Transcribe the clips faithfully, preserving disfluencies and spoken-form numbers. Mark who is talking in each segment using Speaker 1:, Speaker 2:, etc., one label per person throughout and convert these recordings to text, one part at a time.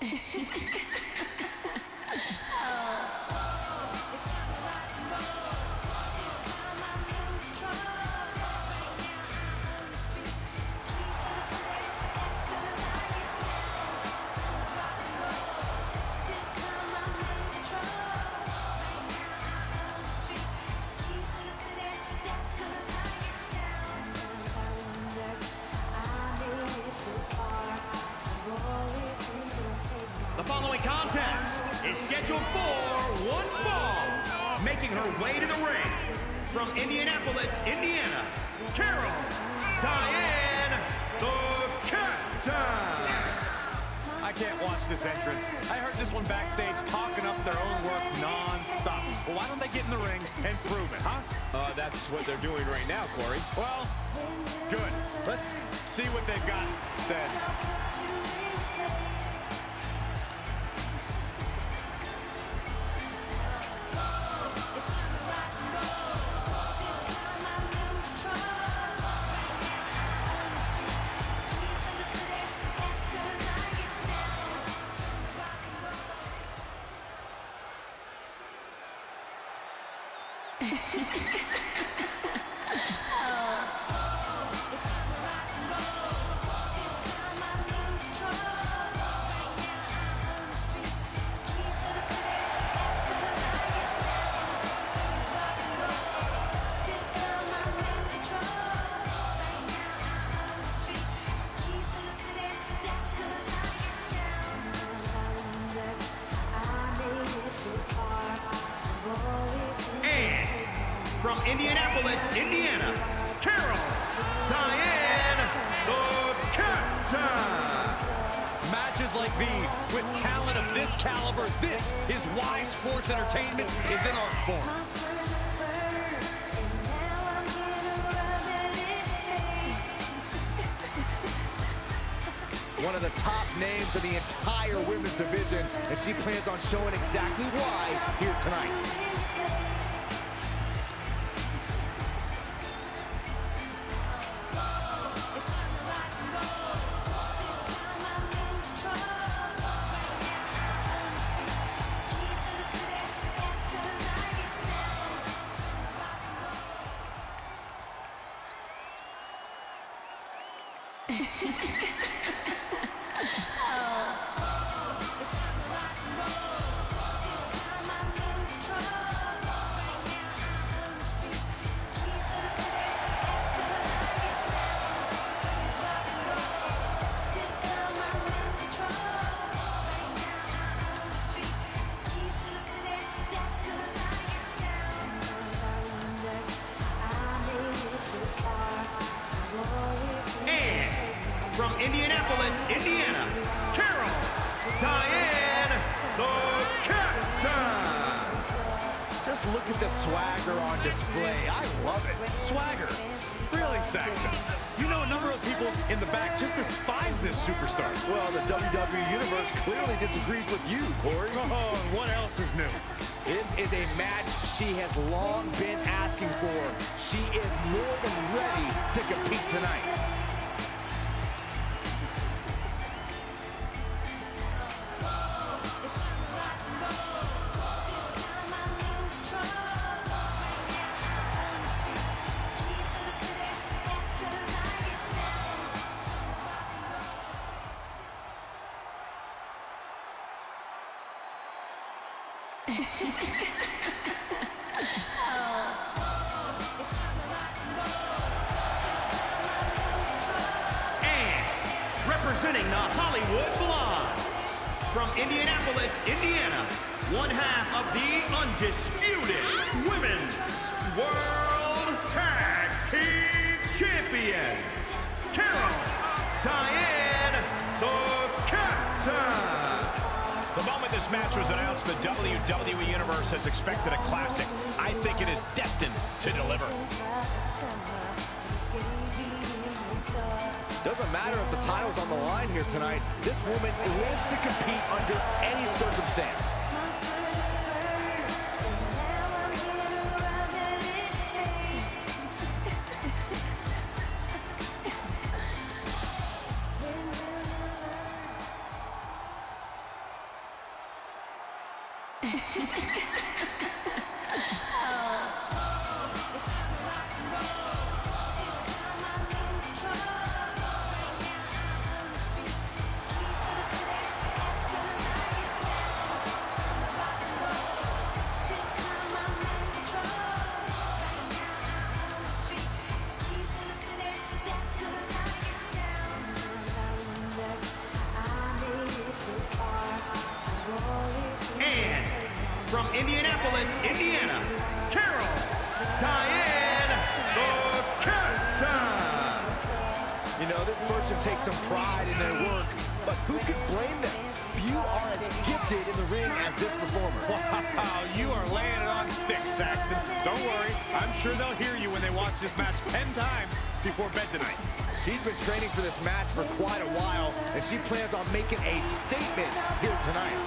Speaker 1: The following contest is scheduled for one fall. Making her way to the ring from Indianapolis, Indiana, Carol Diane, the Captain.
Speaker 2: I can't watch this entrance. I heard this one backstage talking up their own work non-stop. Well, why don't they get in the ring and prove it, huh?
Speaker 3: Uh, that's what they're doing right now, Corey.
Speaker 2: Well, good. Let's see what they've got then.
Speaker 1: From Indianapolis, Indiana, Carol Diane, the Captain.
Speaker 2: Matches like these, with talent of this caliber, this is why sports entertainment is in art form.
Speaker 4: One of the top names of the entire women's division, and she plans on showing exactly why here tonight.
Speaker 1: From Indianapolis, Indiana, Carol Diane, the Captain.
Speaker 2: Just look at the swagger on display. I love it. Swagger. Really, Saxton? You know a number of people in the back just despise this superstar.
Speaker 4: Well, the W W E Universe clearly disagrees with you, Corey.
Speaker 2: Oh, and what else is new?
Speaker 4: This is a match she has long been asking for. She is more than ready to compete tonight.
Speaker 1: And representing the Hollywood Blondes, from Indianapolis, Indiana, one half of the undisputed Women's World Tag Team Champions, Carol Diane, the Captain.
Speaker 2: The moment this match was announced, the W W E Universe has expected a classic. I think it is destined to deliver.
Speaker 4: Doesn't matter if the title's on the line here tonight. This woman lives to compete under any circumstance.
Speaker 1: Indianapolis, Indiana, Carol, Diane, the Captain.
Speaker 4: You know, this person takes some pride in their work, but who could blame them? Few are as gifted in the ring as this performer.
Speaker 2: Wow, you are laying it on thick, Saxton. Don't worry, I'm sure they'll hear you when they watch this match ten times before bed tonight.
Speaker 4: She's been training for this match for quite a while, and she plans on making a statement here tonight.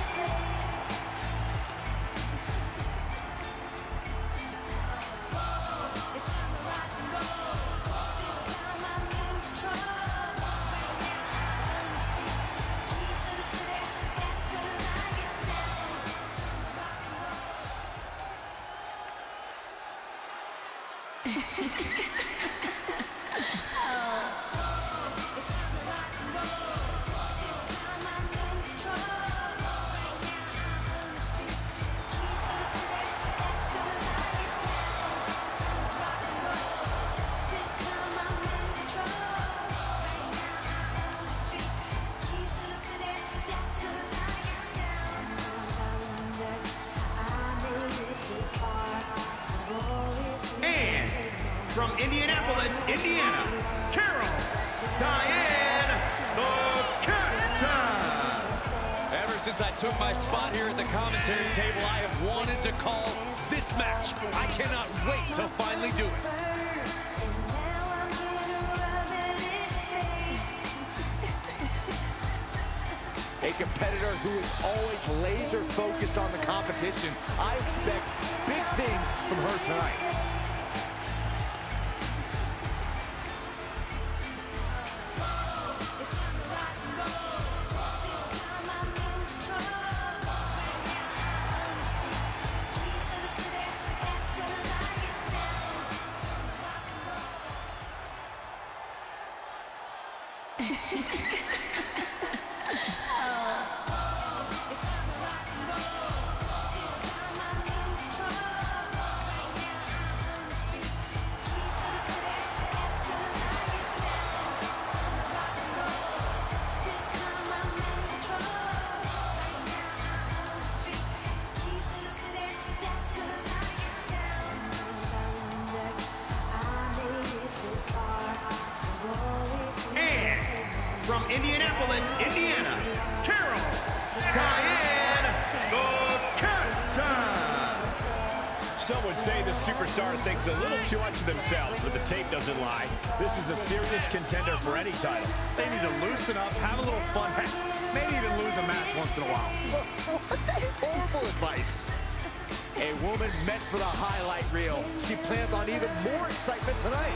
Speaker 1: From Indianapolis, Indiana, Carol, Diane, the Captain.
Speaker 2: Ever since I took my spot here at the commentary table, I have wanted to call this match. I cannot wait to finally do it.
Speaker 4: A competitor who is always laser focused on the competition. I expect big things from her tonight.
Speaker 1: From Indianapolis, Indiana, Carol, Diane, the Captain.
Speaker 3: Some would say the superstar thinks a little too much of themselves, but the tape doesn't lie. This is a serious contender for any title.
Speaker 2: They need to loosen up, have a little fun, heck, maybe even lose a match once in a while.
Speaker 4: That is horrible advice. A woman meant for the highlight reel. She plans on even more excitement tonight.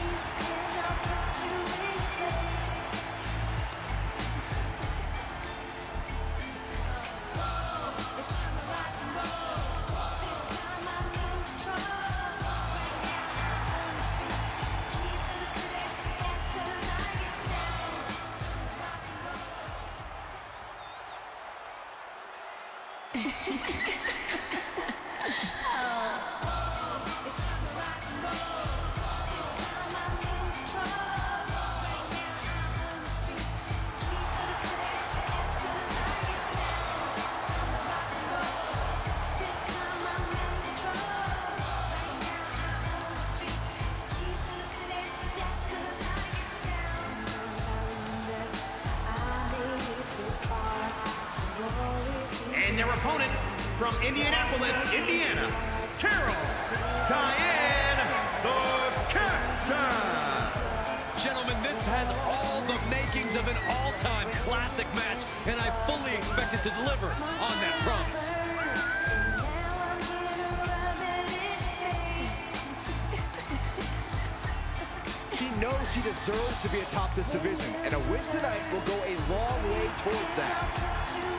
Speaker 1: And their opponent from Indianapolis, Indiana, Carol, Diane, the Captain.
Speaker 2: Gentlemen, this has all the makings of an all-time classic match, and I fully expect it to deliver on that promise.
Speaker 4: She knows she deserves to be atop this division, and a win tonight will go a long way towards that.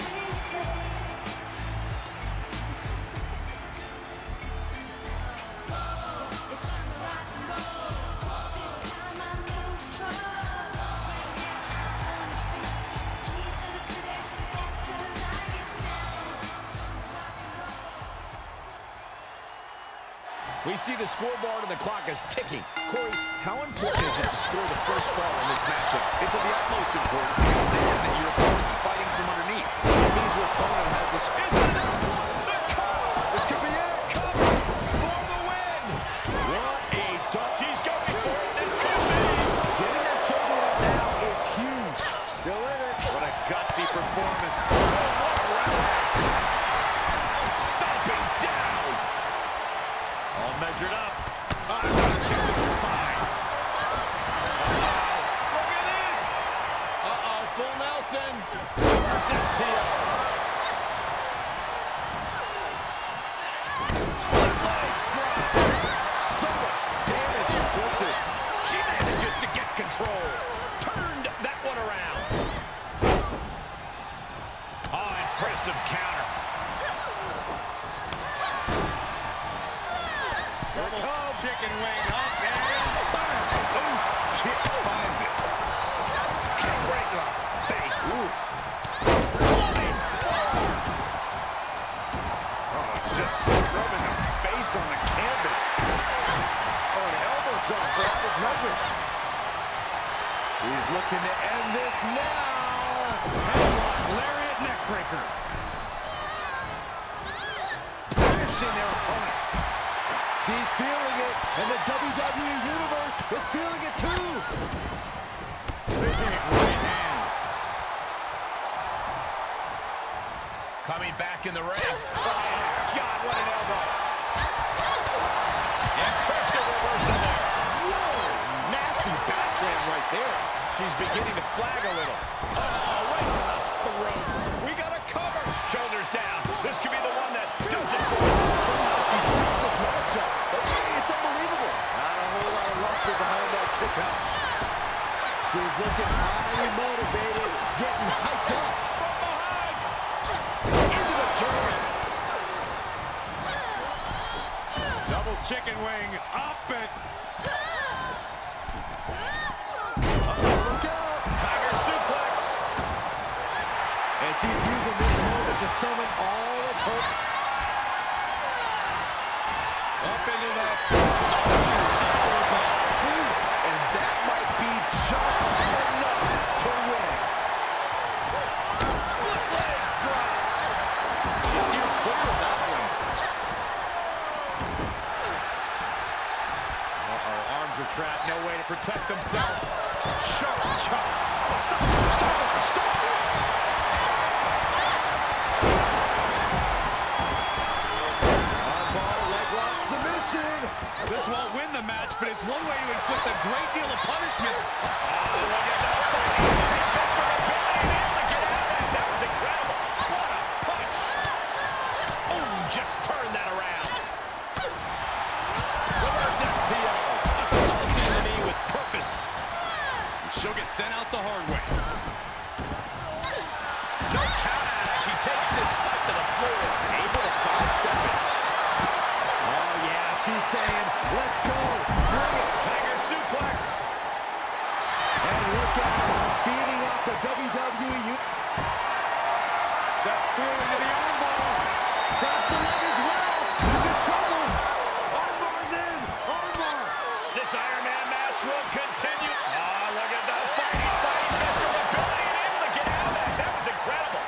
Speaker 3: We see the scoreboard and the clock is ticking. Corey, how important is it to score the first fall in this matchup?
Speaker 5: It's of the utmost importance because then that your opponent's fighting from underneath.
Speaker 3: It means your opponent has this.
Speaker 5: Is it enough? The cover!
Speaker 4: This could be it.
Speaker 2: All measured up. Oh, that's a kick to the spine. Uh-oh. Look at this. Uh-oh, full Nelson. Versus T O. Split leg drop. So much damage inflicted. She manages to get control. Turned that one around. Oh, impressive counter. Double chicken wing up and bam. Oof. Kick finds it. Kick right in the face. Oof. Flying forward. Oh, just rubbing the face on the canvas. Oh, an elbow drop for added measure. She's looking to end this now. Headlock, lariat, neckbreaker. Punishing their opponent. She's feeling it, and the W W E Universe is feeling it too. Big right hand. Coming back in the ring. Oh, God, what an elbow. Impressive reversal there. Whoa, nasty backhand right there. She's beginning to flag a little. Oh, right to the throat. We got a cover. Shoulders down. This could be the one that does it for her. Somehow she's starting this matchup. It's unbelievable. Not a whole lot of luster behind that kick out. She's looking highly motivated, getting hyped up. From behind. Into the turn. Double chicken wing. Up it. Look out! Tiger suplex! And she's using this moment to summon all of her... Up into the... And that might be just enough to win. Split leg drop! She steers clear of that one. Uh-oh, arms are trapped, no way to protect themselves. Sharp chop. Oh, stop it, stop it, stop it. Armbar, leg lock, submission. This won't win the match, but it's one way to inflict a great deal of punishment. Oh, look at that fighting. Get out of that. That was incredible. What a punch. Oh, just turn that around. Reverse S T O. Assaulting the knee with purpose. She'll get sent out the hard way. No count out as she takes this fight to the floor. Able to sidestep it. Oh, yeah, she's saying, let's go. Bring it. Tiger suplex. And look out, feeding off the W W E. Steps through into the armbar. Traps the leg as well. This is trouble. Armbar's in. Armbar. This Iron Man match will continue. Oh, look at that fighting, fighting, just from ability and able to get out of that. That was incredible.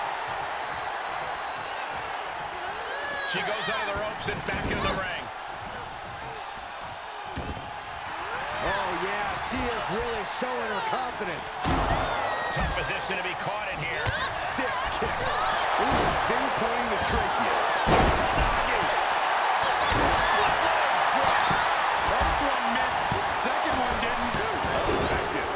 Speaker 2: She goes out of the ropes and back into the ring. Oh, yeah, she is really showing her confidence. Tough position to be caught in here. Stiff kick. Ooh, pinpointing the trachea. Split leg drop. First one missed. Second one didn't. Effective.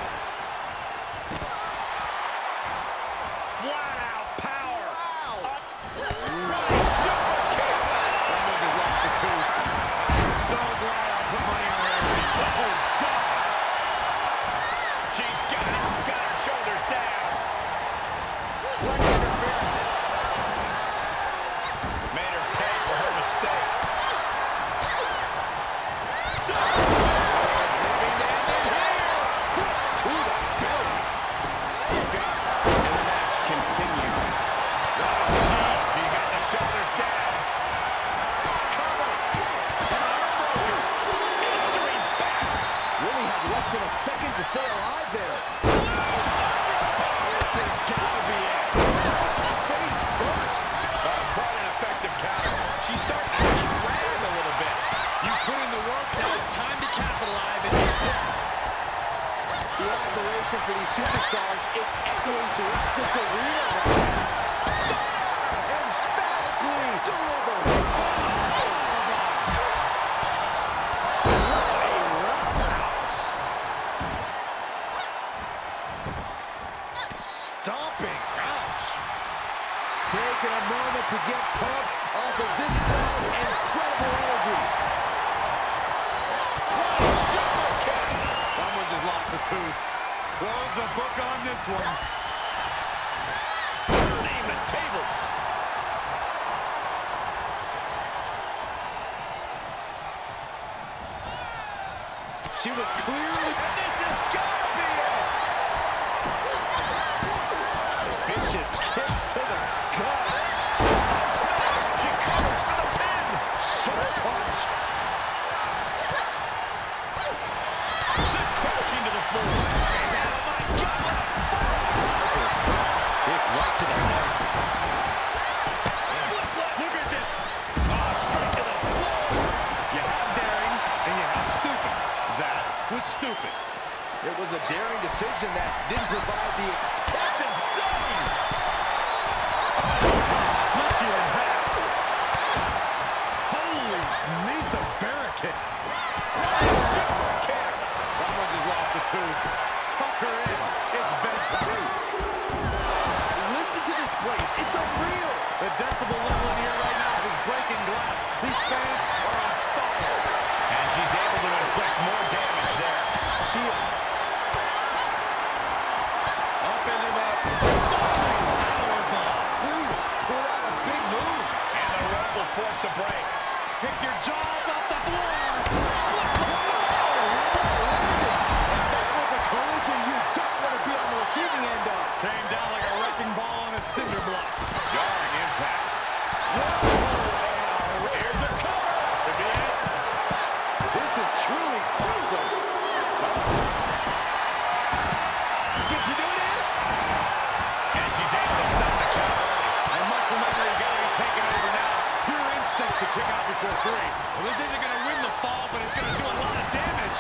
Speaker 2: Flat out power. Wow. Up. Right super kick. Someone just lost the tooth. So glad I put money on her. Oh, God. She's got it. Got her shoulders down. What interference. Made her pay for her mistake. So, moving down in here. Foot to the belly. Okay, and the match continued. Oh, jeez, he got the shoulders down. Cover. And arm broken. Answering back. Really had less than a second to stay alive there. This has got to be it. Face first. Uh, quite an effective counter. She started to drag a little bit. You put in the work, now it's time to capitalize and get picked. The admiration for these superstars is echoing throughout this arena right now. Star emphatically delivered. Oh, She was clearly... And this has got to be it! Vicious kicks to the gut. Oh, snap! She covers for the pin! Short punch. Sent crashing to the floor. And oh my God, what a fall! Kick right to the head. Split leg. Look at this. Oh, straight to the floor. You have daring, and you have stupid. That was stupid.
Speaker 4: It was a daring decision that didn't provide the...
Speaker 2: That's insane! Oh, split you in half. Holy, made the barricade. Super kick. Someone just lost a tooth. Tuck her in. It's bedtime. Listen to this place. It's unreal. The decibel level in here right now is breaking glass. These fans are on fire. And she's able to inflict more damage there. She... Up into the falling powerbomb. Brutal. Pull out a big move. And the rope will force a break. Pick your jaw off the floor. Split. Courage and you don't want to be on the receiving end of. Came down like a wrecking ball on a cinder block. Jarring impact. Whoa! Here's a cover. Could be it. This is truly gruesome. Did she do it? And she's able to stop the count. And muscle memory got to be taken over now. Pure instinct to kick out before three. Well, this isn't going to win the fall, but it's going to do a lot of damage.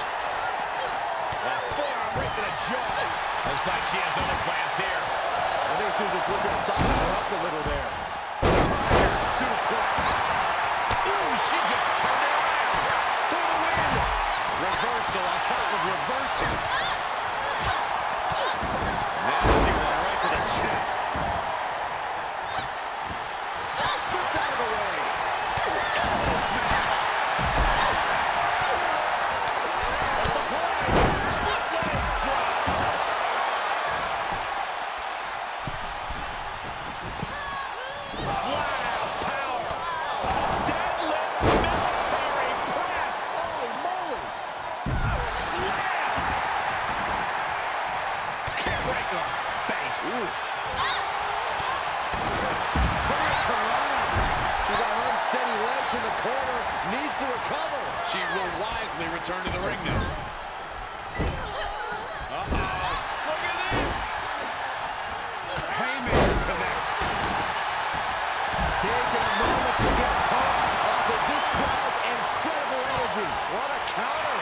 Speaker 2: Right to the jaw. Looks like she has other plans here.
Speaker 4: I think she was just looking to soften her up a little there.
Speaker 2: Attire suplex. Ooh, she just turned it around. For the win. Reversal on top of reversal. Nasty one right to the chest. Slips out of the way. Elbow smash. Needs to recover. She will wisely return to the ring now. Uh-oh. Look at this. Haymaker connects.
Speaker 4: Taking a moment to get pumped off of this crowd's incredible energy. What a counter.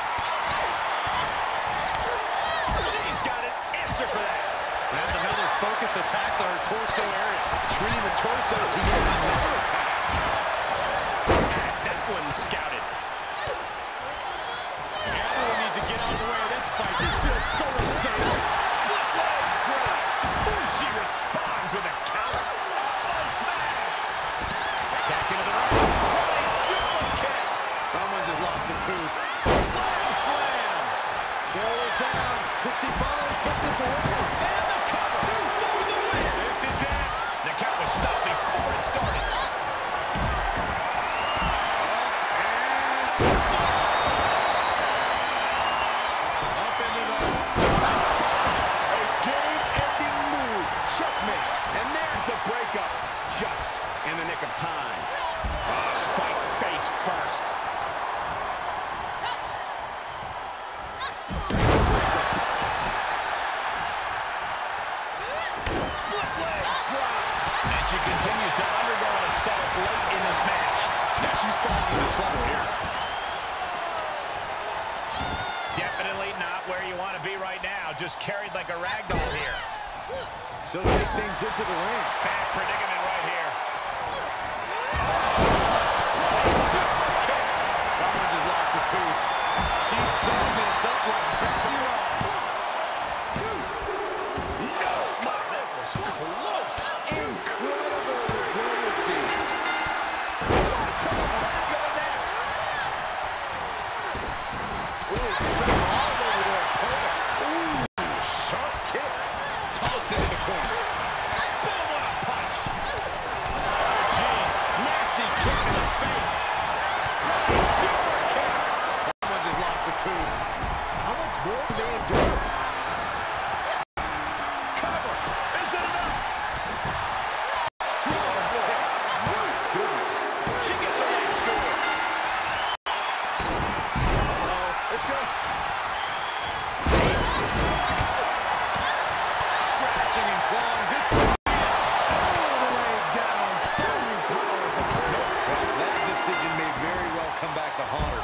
Speaker 2: She's got an answer for that. That's another focused attack to her torso area. Treating the torso to yet another attack. Scouted. Everyone needs to get out of the way of this fight. This feels so unsafe. Split leg drop. Ooh, she responds with a counter. Elbow smash. Back into the ring. Running super kick. Someone just lost a tooth. Line slam.
Speaker 4: Shoulders down. Could she finally put this away?
Speaker 2: And the cover. Two for the win. This is it. The count was stopped before it started. Just in the nick of time. Oh, spike face first. Split leg drop. And she continues to undergo an assault late in this match. Now she's falling into trouble here. Definitely not where you want to be right now. Just carried like a rag doll here.
Speaker 4: She'll take things into the ring.
Speaker 2: Bad predicament right here. Super kick. Someone just lost a tooth. She's setting this up like Betsy Ross. No, God, that was close.
Speaker 4: Incredible resiliency. Ooh, all over there. Ooh, sharp kick.
Speaker 2: Tossed into the corner. Boom, what a punch.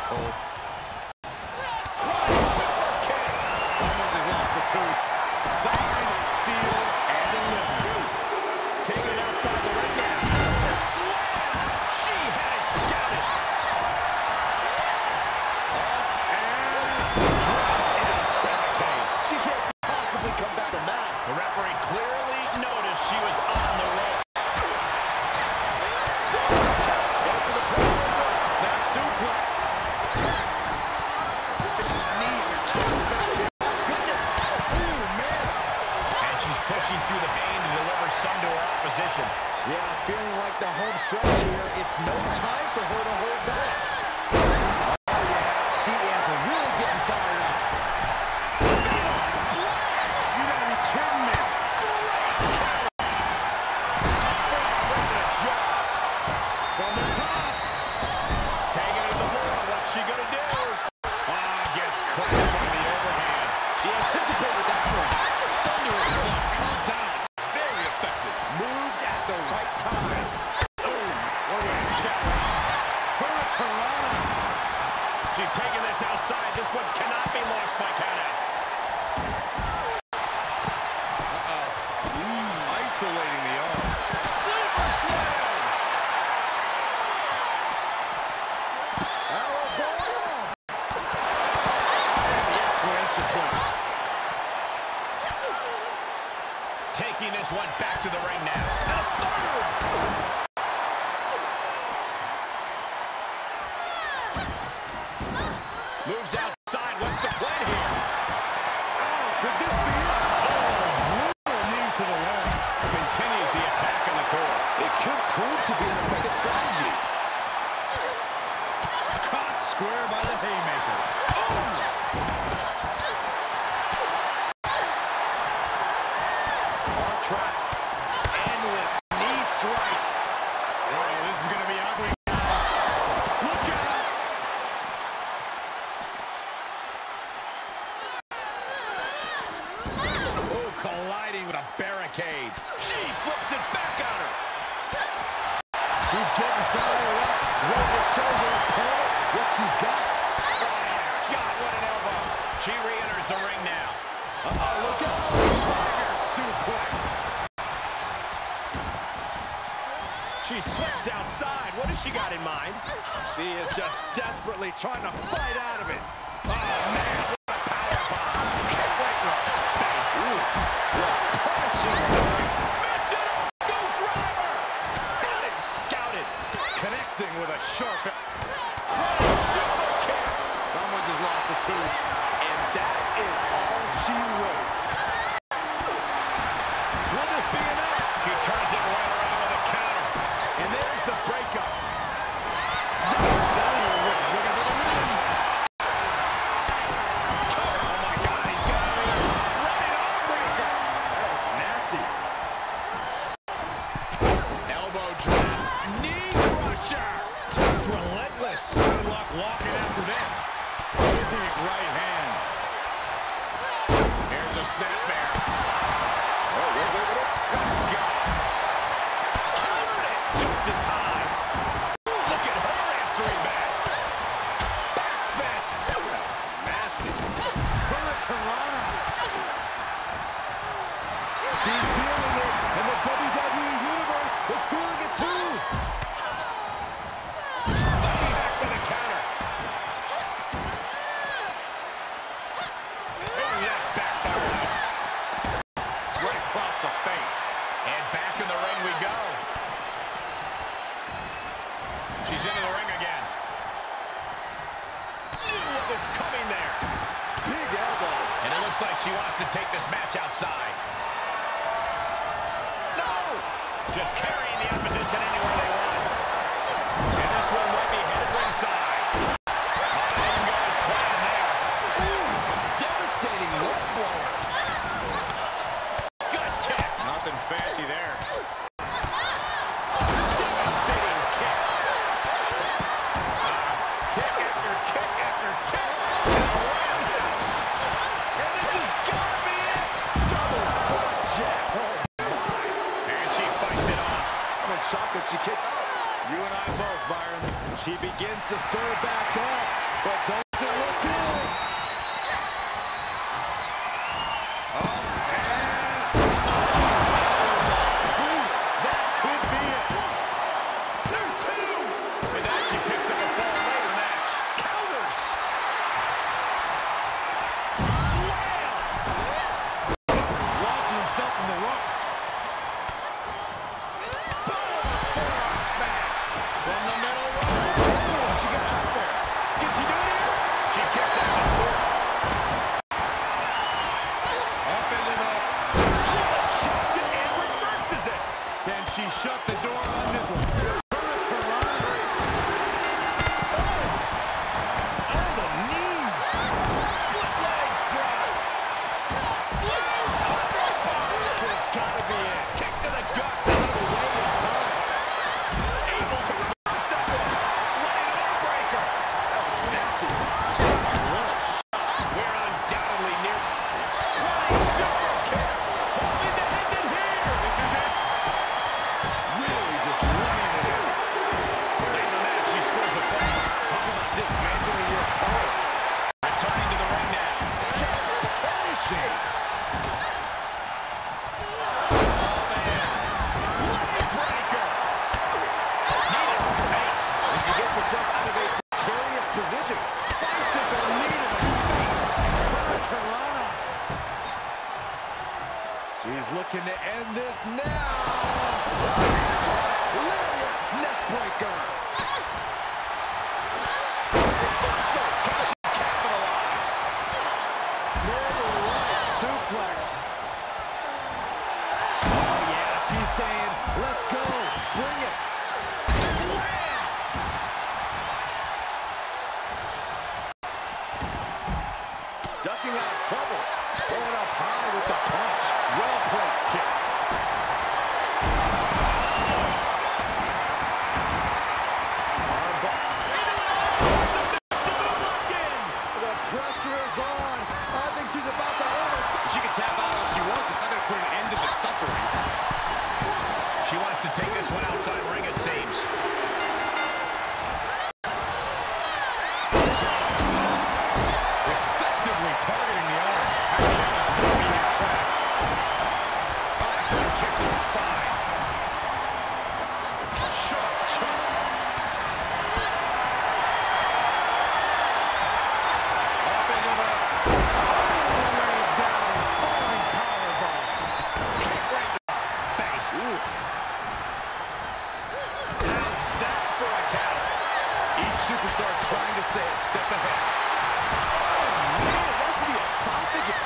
Speaker 2: Cole. Running super kick. Someone just lost the tooth. Signed, sealed, and delivered. Taking it outside the ring now. Slam! She had it scouted. Up and drop in a barricade. She can't possibly come back from that. The referee clearly noticed she was on the ropes. Snap suplex. Vicious knee. Goodness. Ooh, man. And she's pushing through the pain to deliver some to her opposition. Yeah, feeling like the home stretch here. It's no time for her to hold back. Oh, yeah. She is really getting fired up. Fatal splash. You gotta be kidding me. Great counter. From the top. Taking it to the floor. What's she gonna do? Ah, gets cracked by the overhand. She anticipated that one. Thunderous club comes down. Very effective. Moved at the right time. Boom. What a shot. Hurricanrana. She's taking this outside. This one cannot be lost by countout. Uh-oh. Isolating the arm. Super slam. Taking this one back to the ring now. And a third! Moves outside. What's the plan here? Oh, could this be it? Oh, brutal knees to the legs. Continues the attack on the core. It could prove to be an effective strategy. Caught square by the haymaker. Oh! Track. Endless knee strikes. Oh, this is going to be ugly, guys. Look out! Oh, colliding with a barricade. She flips it back on her. She's getting fired up. Ready to show her opponent what she's got. Oh, God, what an elbow. She re-enters the ring now. Uh-oh, look out. Tiger suplex. She slips outside. What has she got in mind? She is just desperately trying to fight out of it. Oh, man, what a powerbomb. Kick right in her face. Ooh, just punishing her. Match it up. Go driver. Got it scouted. Connecting with a sharp. Oh, super kick. Someone just lost the tooth. And that is all she wrote. Will this be enough? She turns it right around with a counter. And there's the breakup. That's that in her win. Looking for the win. Cover. Oh, my God. He's got her in. Running arm breaker. That was nasty. Elbow drop. Knee crusher. Just relentless. Good luck walking after this. Big right hand. Here's a snapmare. Oh, wait, wait, wait. Oh, God. Just in time. Ooh, look at her answering back. Back fist. That was nasty. Hurricanrana. She's feeling it, and the W W E Universe is feeling it too. Fighting back with a counter. Oh, that backfired out. Right across the face. And back in the ring we go. She's into the ring again. Knew what was coming there. Big elbow. And it looks like she wants to take this match outside. No! Just carrying the opposition anywhere they want. And this one might be headed ringside. I didn't go as planned there. Ooh, devastating leg blower. Good kick. Nothing fancy there. Devastating kick. Kick after kick after kick. And a roundhouse. And this has got to be it. Double flapjack. Oh, my. And she fights it off. I'm in shock that she kicked out. You and I both, Byron. She begins to stir back up.
Speaker 4: is looking to end this now. Lariat neckbreaker. So can she capitalize? Northern Light suplex. Oh yeah, she's saying, let's go, bring it. Slam! Ducking out of trouble. Going up high with the punch. Well-placed kick. Armbar. Locked in. The pressure is on. I think she's about to hold it.
Speaker 5: She can tap out all she wants. It's not going to put an end to the suffering.
Speaker 3: She wants to take this one outside ring, it seems.
Speaker 4: Effectively targeting the arm. I can't stop me in your tracks.
Speaker 3: Excellent kick to the spine.
Speaker 4: Sharp chop. Up into the... Way down. Falling powerbomb.
Speaker 3: Kick right to the face.
Speaker 4: Ooh.
Speaker 3: How's that for a count?
Speaker 4: Each superstar trying to stay a step ahead. Oh, man, right to the esophagus.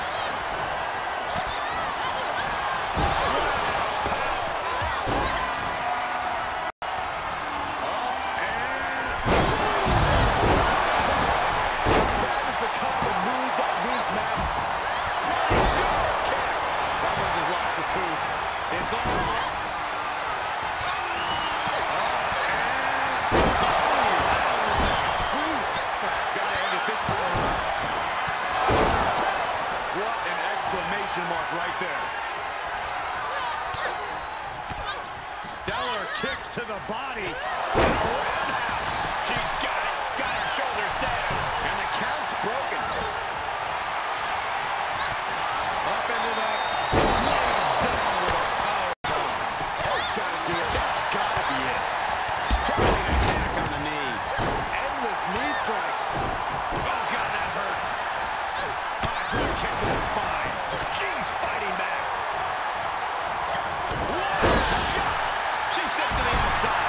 Speaker 4: That is the kind of move that wins match. Sure kick. Someone just lost the tooth. It's all on. What an exclamation mark right there. Stellar kicks to the body.
Speaker 3: Roundhouse. She's got it. Got her shoulders down.
Speaker 4: And the count's broken. Up into the... Down with a powerbomb. Oh, he's got to do it. That's got to be it.
Speaker 3: Trying an attack on the knee.
Speaker 4: Endless knee strikes.
Speaker 3: Oh, God, that hurt. Excellent kick to the spine. She's fighting back. What a shot. She's stepped to the outside.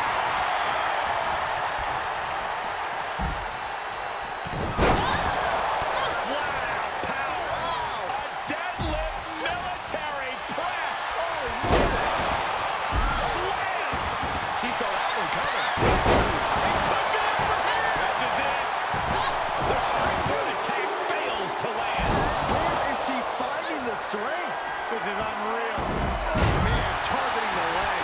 Speaker 3: Flat out power. A deadlift military press. Slam.
Speaker 4: She saw that one coming.
Speaker 3: This is it. The springboard attack fails to land.
Speaker 4: Where is she finding the strength?
Speaker 3: This is unreal.
Speaker 4: Man, targeting the leg.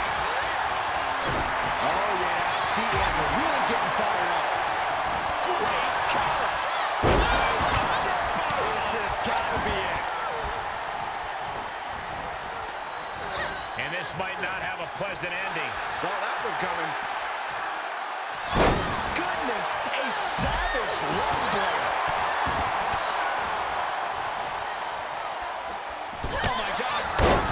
Speaker 4: Oh, yeah. She is really getting fired up.
Speaker 3: Great counter.
Speaker 4: This has got to be it.
Speaker 3: And this might not have a pleasant ending.
Speaker 4: Saw that one coming. Goodness, a savage love blow. Oh, my God.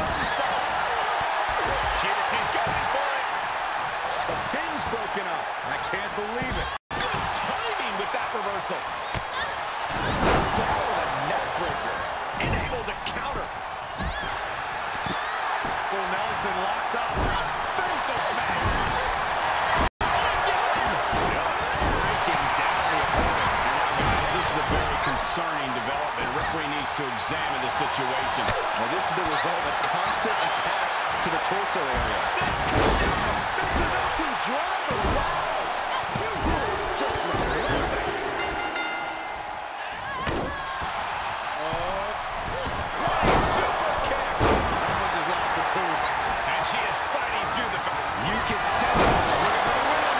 Speaker 3: She, she's going for it.
Speaker 4: The pin's broken up. I can't believe it.
Speaker 3: Good timing with that reversal.
Speaker 4: Down with a neck breaker.
Speaker 3: And able to counter.
Speaker 4: Full Nelson locked up.
Speaker 3: Facial smash. Just breaking down the opponent. And now, guys, this is a very concerning development. Referee needs to examine the situation.
Speaker 4: Well, this is the result of constant attacks to the torso area.
Speaker 3: Let's go down.
Speaker 4: That's enough to drive her. Wow. Just relentless.
Speaker 3: Right super kick.
Speaker 4: Someone just lost the tooth.
Speaker 3: And she is fighting through the...
Speaker 4: You can sense it. Looking for the win.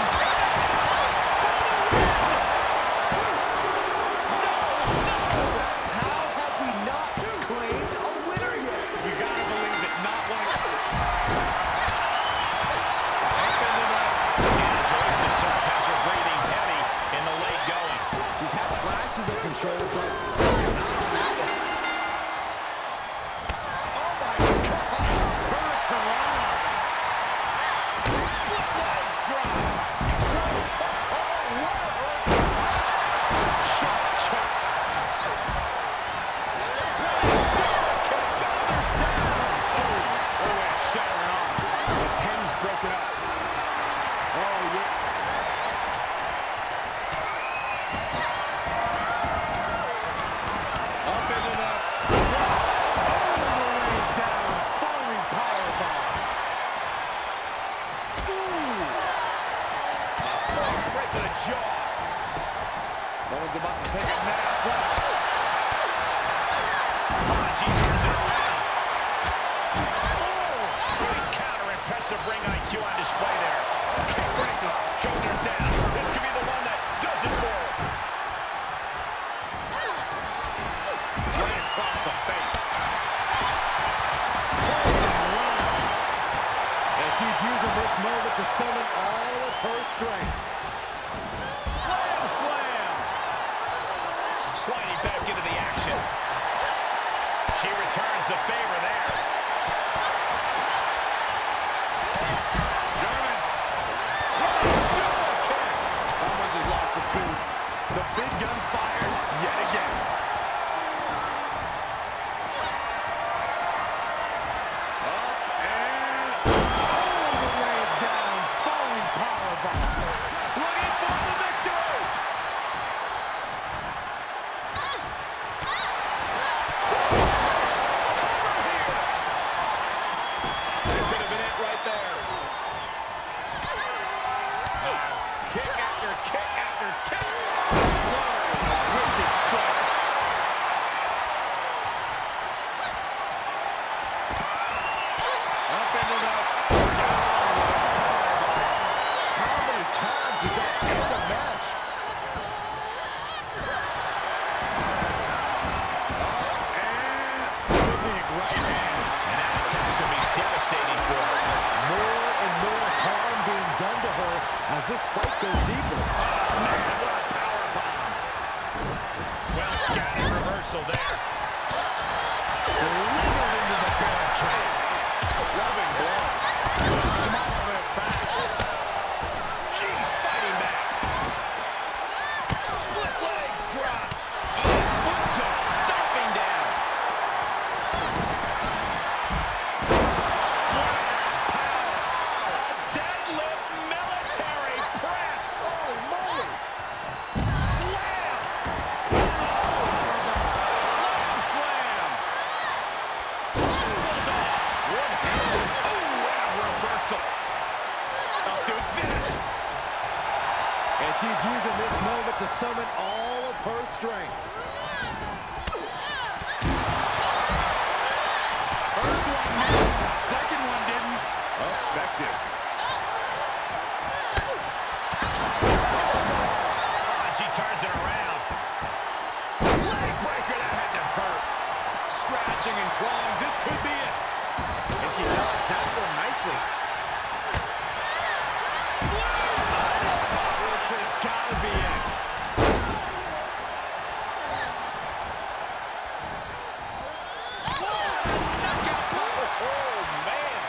Speaker 4: How have we not claimed a winner yet?
Speaker 3: You gotta believe that not one...
Speaker 4: Up into the...
Speaker 3: And the surf has her breathing heavy in the late going.
Speaker 4: She's had flashes of control, but not on that one. Oh, my God. Hurricane.
Speaker 3: Split leg drop.
Speaker 4: Shot chop. Right, super kick. Shoulders down.
Speaker 5: Someone's about to take a nap.
Speaker 3: Oh, she turns it around. Oh, great counter. Impressive ring I Q on display there. Kick right off. Shoulders down. This could be the one that does it for her. Right across the face.
Speaker 4: And she's using this moment to summon all of her strength.
Speaker 3: Lamb slam. Sliding back into the action. She returns the favor there. Germans. Right super kick.
Speaker 5: Someone just lost a tooth.
Speaker 3: The big gun fired yet again. Up and all the way down. Falling powerbomb. Looking for the victory. That could have been it right there. Kick after kick after kick. Flurry of wicked shots. Up into the down. How many times does that end the match? Up and big right hand. And that attack could be devastating for her.
Speaker 4: More and more harm being done to her as this fight goes deeper.
Speaker 3: Oh, man, what a power bomb. Well scattered reversal there. Delivered into the barricade. Rubbing blow. With a smile there back. She's fighting back. Split leg drop. Oh, foot just stomping down. Flat power. Deadlift military press. Holy moly. Slam. Lamb slam. Bulldog. One-handed. Oh, and a reversal. I'll do this.
Speaker 4: And she's using this moment to summon all of her strength.
Speaker 3: First one made, the second one didn't. Effective. Oh, and she turns it around. Leg breaker, that had to hurt.
Speaker 5: Scratching and clawing. This could be it.
Speaker 4: And she dodged that one nicely.
Speaker 3: This has got to be it. Oh, man.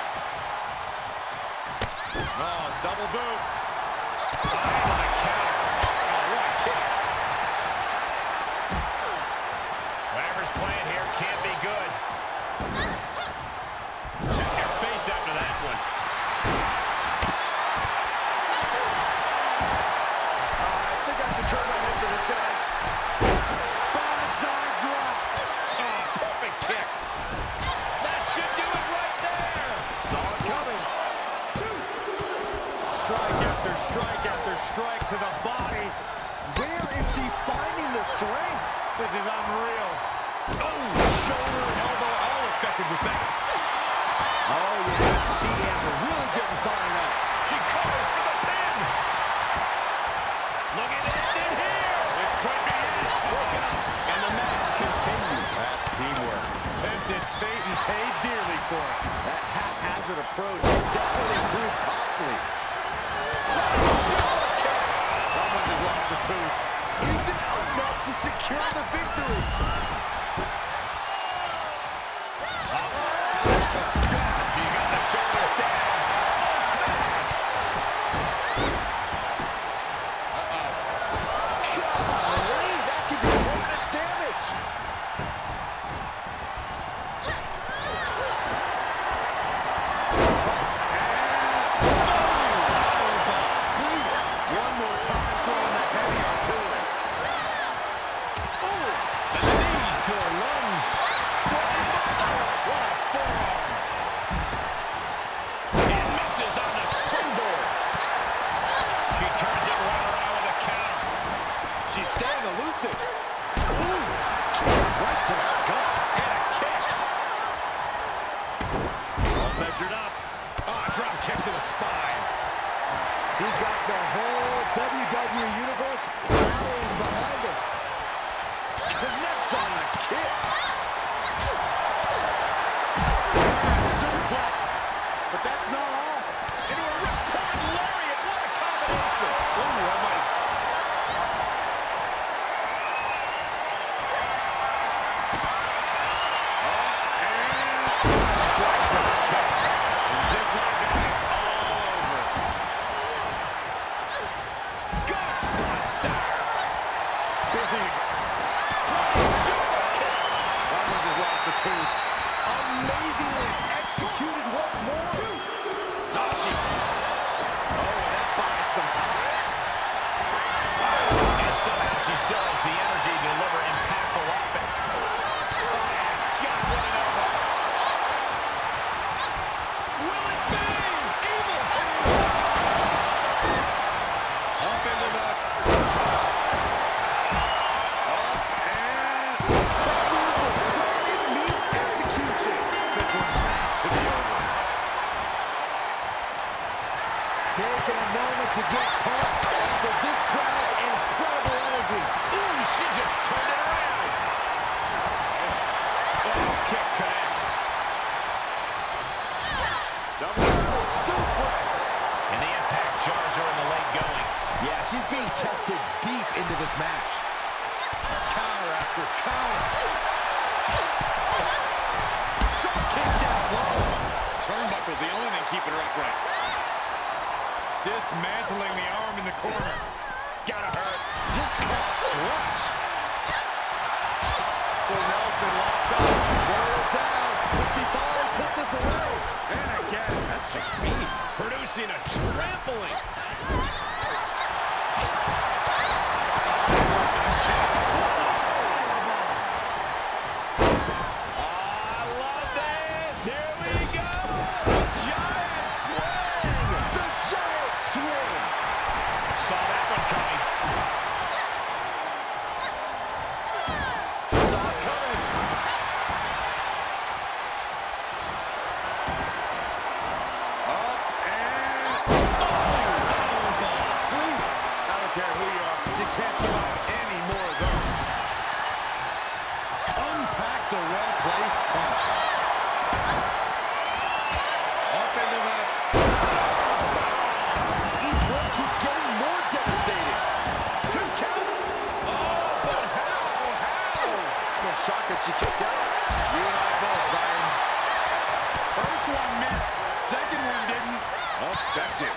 Speaker 3: Oh, double boots. Eye on the counter. Oh, what a kick. Whatever's playing here can't be good. Check your face after that one. Uh, I think I should turn my head for this, guys. Bonsai drop. Oh, perfect kick. That should do it right there. Saw it coming. Two. Strike after strike after strike to the body. Where is she finding the strength? This is unreal. Oh, shoulder and elbow all affected with that.
Speaker 4: Oh, yeah. She is really getting fired up.
Speaker 3: She covers for the pin. Look at it in here. This could be it. Broken up. And the match continues. That's teamwork. Tempted fate and paid dearly for it.
Speaker 4: That haphazard approach definitely proved costly.
Speaker 5: Someone just lost a tooth.
Speaker 3: Is it enough to secure the victory? He got the shoulders down. Oh, smash. Uh-oh.
Speaker 4: Golly, that could be permanent damage.
Speaker 3: One more time throwing that heavy artillery. Oh, and the knees
Speaker 4: Attire Universe rallying behind him.
Speaker 2: Connects on the kick.
Speaker 3: Suplex. But that's not all.
Speaker 2: Into a ripcord lariat. What a combination.
Speaker 3: Ooh, that might...
Speaker 2: Strikes with a kick. And just like that, it's all over. Gutbuster. Big. Right super kick.
Speaker 3: Someone just lost a tooth.
Speaker 4: Amazingly executed once more.
Speaker 2: Nashi. Oh, that buys some time. And somehow she still has the energy to deliver impactful offense. Oh, God, what an elbow. Will it be? Evil.
Speaker 3: Up into the...
Speaker 2: Up and...
Speaker 4: It meets execution.
Speaker 2: This one has to be over.
Speaker 4: Taking a moment to get pumped after this crowd's incredible energy.
Speaker 2: Ooh, she just turned it around. Oh, kick connects.
Speaker 4: Double suplex.
Speaker 2: And the impact jars her in the late going.
Speaker 4: Yeah, she's being tested deep into this match.
Speaker 3: Counter after counter.
Speaker 4: Drop kick down low.
Speaker 3: Turnbuckle's the only thing keeping her upright. Dismantling the arm in the corner.
Speaker 2: Gotta hurt.
Speaker 4: Just caught flush.
Speaker 3: For Nelson locked up.
Speaker 4: Shoulders down. Did she finally put this away?
Speaker 3: And again, that's just mean.
Speaker 2: Producing a trampling. Chest. I love this. Here we go. Giant swing.
Speaker 4: The giant swing.
Speaker 2: Saw that one coming.
Speaker 4: Saw it coming.
Speaker 2: Up and...
Speaker 3: I don't care who you are. You can't survive any more of those. Unpacks a well-placed punch. Up into the...
Speaker 4: Each one keeps getting more devastating. Two count.
Speaker 2: Oh, but how? How?
Speaker 4: No shock that she kicked out.
Speaker 3: You and I both, Byron. First one missed. Second one didn't.
Speaker 2: Effective.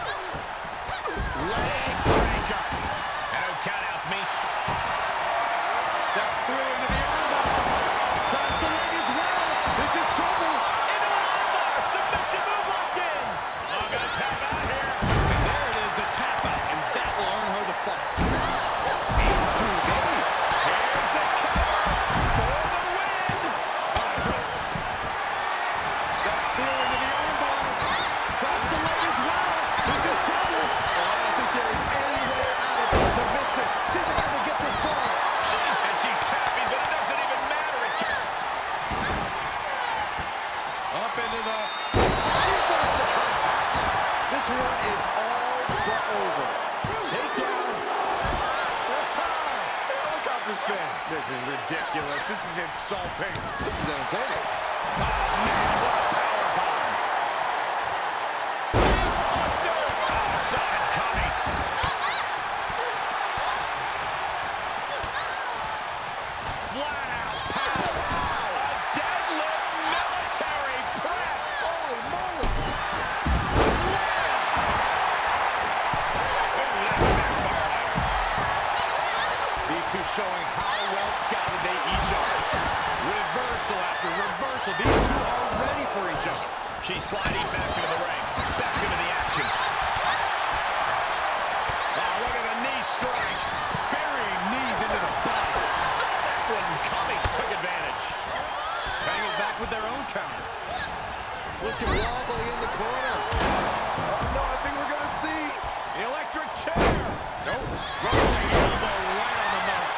Speaker 2: Leg breaker. And no countouts, me.
Speaker 3: Steps through into the armbar. Tries the leg as well. This is trouble.
Speaker 2: Into an armbar. Submission move locked in. I'm gonna tap out here.
Speaker 3: And there it is, the tap out. And that will earn her the fight.
Speaker 2: Into the Here's the cover for the win. Andre.
Speaker 3: Steps through into the armbar. Tries the leg as well. This is trouble.
Speaker 4: Oh, I don't think there is any way out of this submission. She's about to get this far.
Speaker 2: She's and she's tapping, but it doesn't even matter. It can't.
Speaker 3: Up into the...
Speaker 4: She breaks the contact. This one is all but over. Takedown.
Speaker 3: Helicopter spin. This is ridiculous. This is insulting.
Speaker 4: This is entertaining.
Speaker 2: Oh, man, what a powerbomb. Facebuster. Oh, saw it coming. Flat out power. A deadlift military press.
Speaker 4: Holy moly.
Speaker 2: Slam. Oh, that backfired.
Speaker 3: These two showing how well scouted they each are. Reversal after reversal. These two are ready for each other.
Speaker 2: She's sliding back into the ring. Back into the action. Oh, look at the knee strikes.
Speaker 3: Burying knees into the body.
Speaker 2: Saw that one coming. Took advantage.
Speaker 3: Bang it back with their own counter.
Speaker 4: Looking wobbly in the corner.
Speaker 3: Oh no, I think we're gonna see the electric chair. Nope. Rolling elbow right on the mark.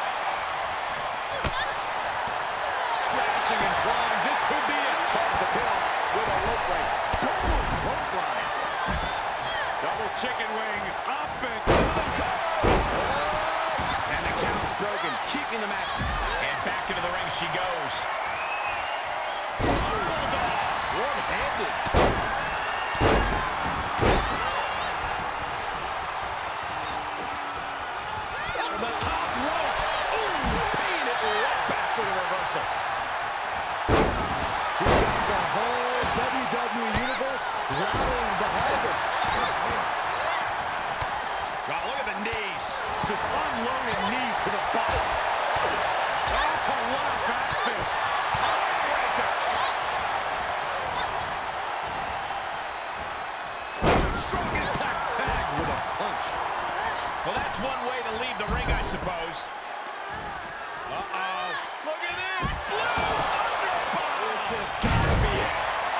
Speaker 3: Scratching and clawing. This could be it.
Speaker 4: Off the pin with a rope break. Boom! Rope line.
Speaker 2: the mat.
Speaker 5: And back into the ring she goes.
Speaker 2: One-handed.
Speaker 5: From the top rope. Ooh, paying it right back with a reversal.
Speaker 4: She's got the whole W W E Universe rallying behind her.
Speaker 5: Wow, look at the knees.
Speaker 2: Just unloading knees to the bottom.
Speaker 3: Oh, what a back fist.
Speaker 2: Strong impact tag with a punch.
Speaker 5: Well, that's one way to leave the ring, I suppose. Uh-oh. Look at this. Blue Thunderbomb.
Speaker 2: This has gotta be it.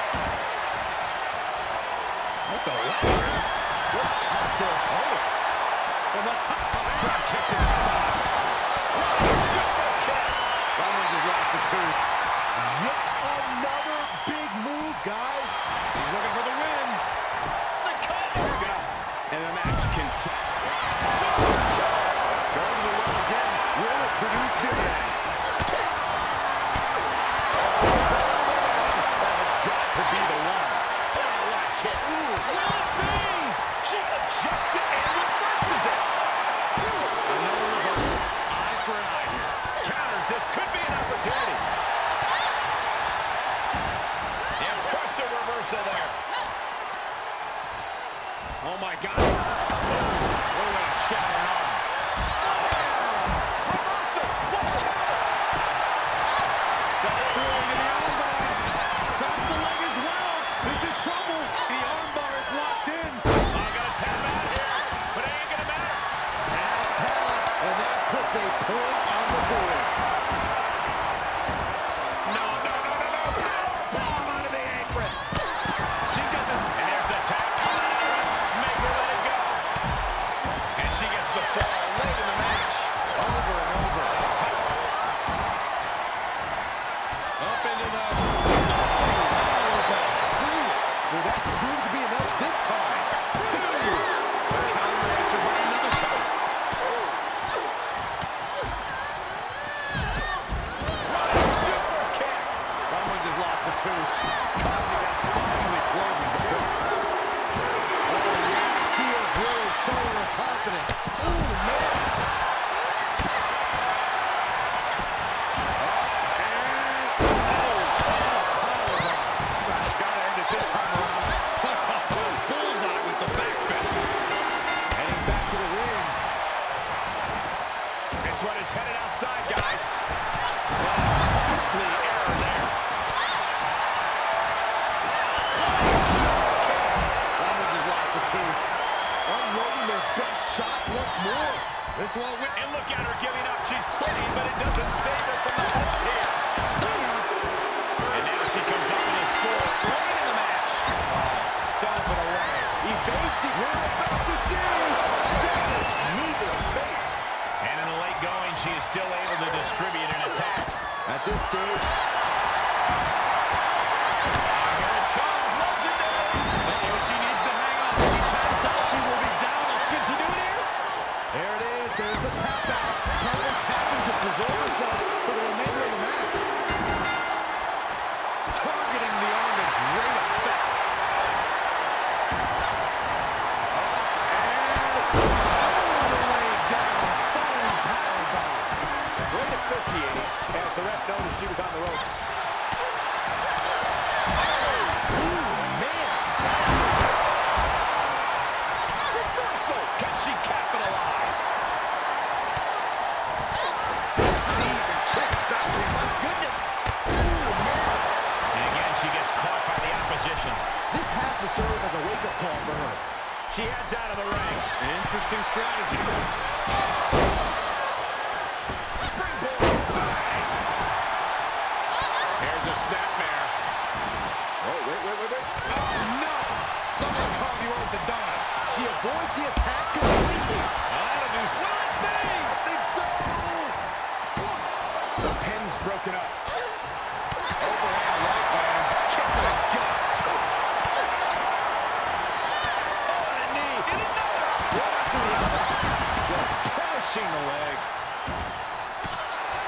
Speaker 2: What the what? Just tops their opponent.
Speaker 5: From the top. Drop kick to the spine. Right, super kick.
Speaker 2: Someone just lost the tooth.
Speaker 4: Yet another big move, guys.
Speaker 2: He's looking for the win.
Speaker 5: The cover.
Speaker 2: And the match continues. Going to the well again. Will it produce dividends? That has got to be the one.
Speaker 5: Oh, what a kick. Ooh, will it be? She adjusts it and reverses it.
Speaker 2: Another reversal. Eye for an eye here.
Speaker 5: Counters. This could be an opportunity. Impressive reversal there. Oh, my God. Oh, what a shattering arm. Reversal. What a counter.
Speaker 3: Got throwing in the armbar. Drops the leg as well. This is trouble. The armbar is locked in.
Speaker 5: Oh, I got to tap out here, but it ain't going to matter.
Speaker 4: Tap, tap, and that puts a point on the board.
Speaker 5: No, no, no, no, no. Power bomb onto the apron. She's got this. And there's the tap. Make her let it go. And she gets the fall late in the match.
Speaker 2: Over and over. Up into the...
Speaker 4: Will that prove to be enough this time?
Speaker 2: Two. The counter answered by another counter.
Speaker 5: Running super kick.
Speaker 2: Someone just lost the tooth. Finally, that finally closes the book.
Speaker 4: Oh, yeah, she is really showing her confidence.
Speaker 2: Ooh, man. That's got to end it this time around. Bullseye with the back fist.
Speaker 4: Heading back to the ring.
Speaker 5: This one is headed outside, guys. Costly error there.
Speaker 2: Someone just lost the tooth.
Speaker 4: Unloading their best shot once more.
Speaker 2: This one went...
Speaker 5: And look at her giving up. She's quitting, but it doesn't save her from the hold here.
Speaker 2: Stunner.
Speaker 5: And now she comes up with a score late in the match.
Speaker 2: Stomp it away.
Speaker 4: Evades it. We're about to see Savage knee to the face.
Speaker 5: And in the late going, she is still able to distribute an attack.
Speaker 4: At this stage,
Speaker 5: Here it comes, legendary.
Speaker 2: Uh-oh, she needs to hang on. She taps out. She will be down. Can she do it here?
Speaker 4: there it is. There's the tap out. Probably tapping to preserve herself for the remainder of the match.
Speaker 2: Targeting the arm to great effect.
Speaker 4: All the way down. Falling powerbomb.
Speaker 2: Great officiating as the ref noticed she was on the ropes.
Speaker 5: Reversal. Can she capitalize?
Speaker 4: Steve and kick back. My goodness.
Speaker 5: And again, she gets caught by the opposition.
Speaker 4: This has to serve as a wake-up call for her.
Speaker 5: She heads out of the ring.
Speaker 2: Interesting strategy.
Speaker 5: Springboard. Bang. Here's a snapmare.
Speaker 2: Oh, wait, wait, wait, wait.
Speaker 3: Oh, no. Someone called you orthodontist.
Speaker 4: She avoids the attack completely.
Speaker 5: That'll do. Will it be?
Speaker 4: I think so.
Speaker 2: The pin's broken up. Overhand right lands. Kick to the gut.
Speaker 5: Oh, and a knee. And another.
Speaker 2: One after the other. Just punishing the leg.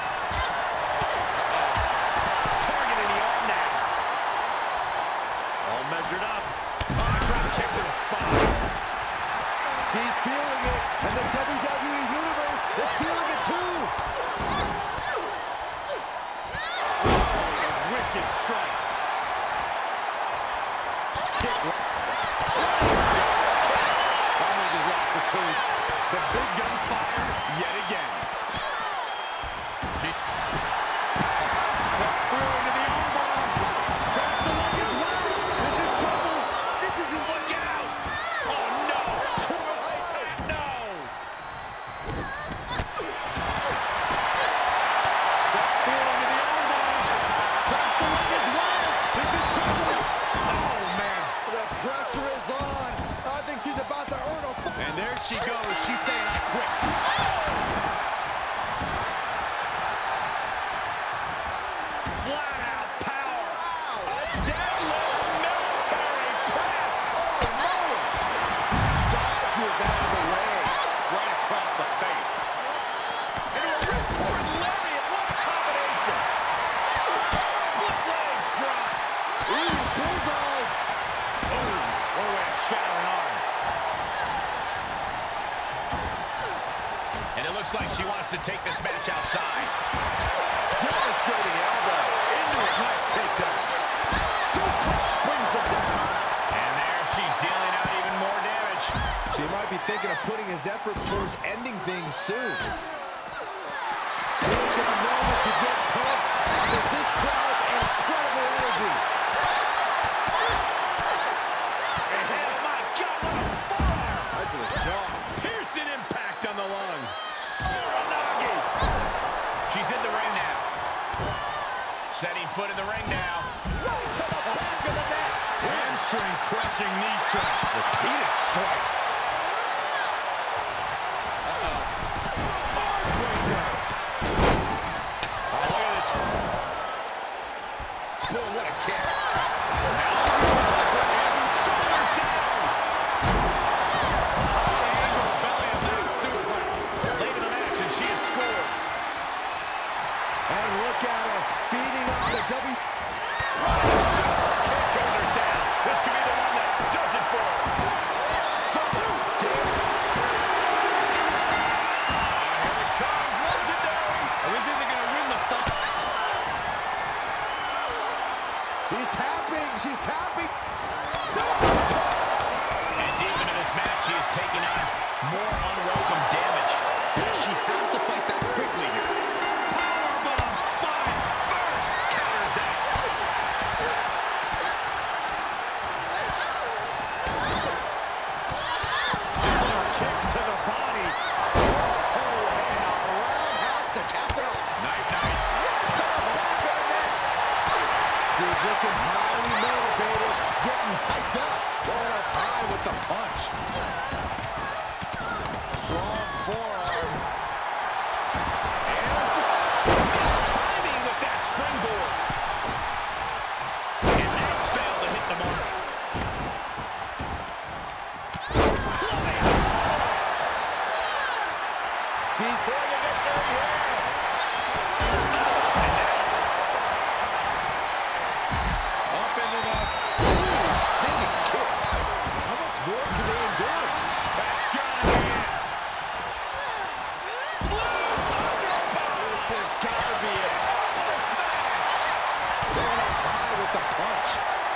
Speaker 4: She's feeling it, and the W W E Universe is feeling it too.
Speaker 3: Wicked strikes. Kick. Finally just lost the tooth. The big gun fire yet again. She steps through into the armbar. Traps the leg as well. This is trouble. This isn't. Look out. Oh no. No. Steps through into the armbar. Traps the leg as well. This is trouble. Oh man.
Speaker 4: The pressure is on. I think she's about to earn a...
Speaker 3: And there she goes. She's saying, I quit. Flat out power. A deadlift military press.
Speaker 4: Oh, no! Dodges out of the way.
Speaker 3: Right across the face. Into a ripcord lariat. What a combination. Split leg drop.
Speaker 4: Ooh, bullseye.
Speaker 3: Oh, what a way to shatter an arm.
Speaker 5: And it looks like she wants to take this match outside.
Speaker 4: Devastating elbow.
Speaker 3: Into a nice takedown.
Speaker 4: Suplex brings them down.
Speaker 5: And there she's dealing out even more damage.
Speaker 4: She might be thinking of putting his efforts towards ending things soon. Taking a moment to get pumped after this crowd's incredible energy.
Speaker 3: And oh my God, what a forearm. Right to the jaw. Piercing impact on the lung. Uranagi.
Speaker 5: She's in the ring now. Setting foot in the ring now.
Speaker 3: Right to the back of the neck. Hamstring crushing knee strikes. Repeated strikes. Uh-oh. Arm breaker.
Speaker 5: Oh, look at this. Boy, what a kick.
Speaker 3: Shoulders down. High angle belly up to suplex.
Speaker 5: Late in the match, and she has scored.
Speaker 4: And look at her, feeding off the W.
Speaker 5: Kick, shoulders down. This could be the one that does it for her. So damn.
Speaker 3: Here it comes, legendary. And this isn't going to win the fight.
Speaker 4: She's tapping, she's tapping.
Speaker 5: And deep into this match, she is taking on more unwelcome damage.
Speaker 3: She has to fight that quickly here. Powerbomb spine first.
Speaker 5: Counters that.
Speaker 3: Stellar kicks to the body.
Speaker 4: Oh, and a roundhouse to cap it off.
Speaker 5: Night, night.
Speaker 3: To the back of the neck.
Speaker 4: She's looking highly motivated, getting hyped up.
Speaker 3: Going up high with the punch. Strong forearm.
Speaker 5: And missed timing with that springboard. And that failed to hit the mark.
Speaker 4: She's for the victory here.
Speaker 3: Up into the...
Speaker 4: Ooh, stinging kick. How much more can they endure?
Speaker 3: That's gotta be it. Blue Thunderbomb. This has gotta be it. Elbow smash.
Speaker 4: Going up high with the punch.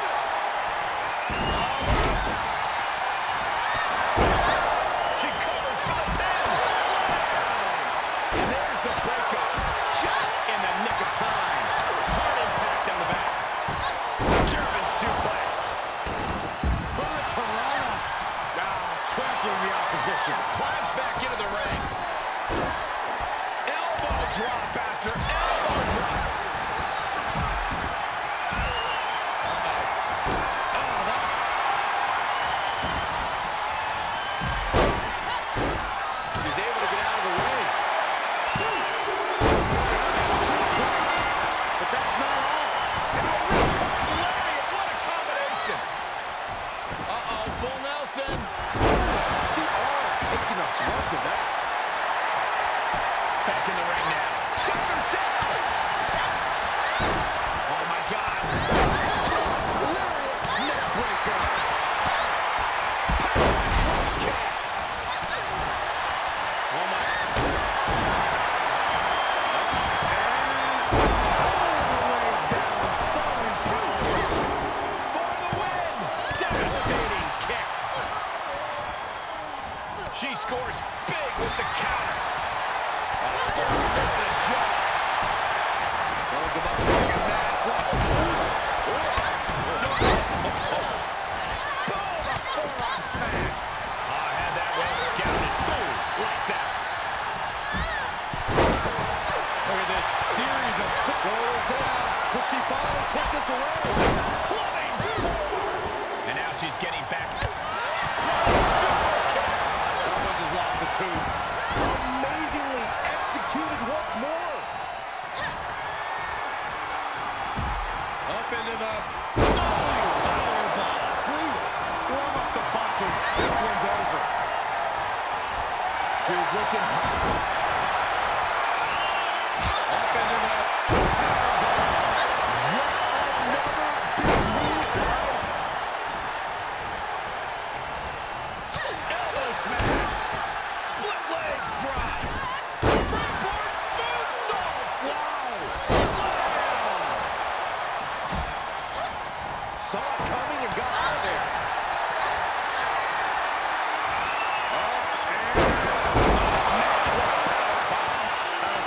Speaker 5: She covers for the pin.
Speaker 3: And there's the breakup. Just in the nick of time. Hard impact on the back.
Speaker 5: German suplex.
Speaker 3: Hurricanrana. Ah, trampling the opposition.
Speaker 5: Climbs back into the ring. Elbow drop after elbow drop.
Speaker 3: Oh, that...
Speaker 5: She's able to get out of the way.
Speaker 3: German suplex. But that's not all. And a ripcord lariat. What a combination. Uh-oh, full Nelson.
Speaker 4: The arm taking a brunt of that.
Speaker 5: Back in the ring now.
Speaker 3: Shoulders down.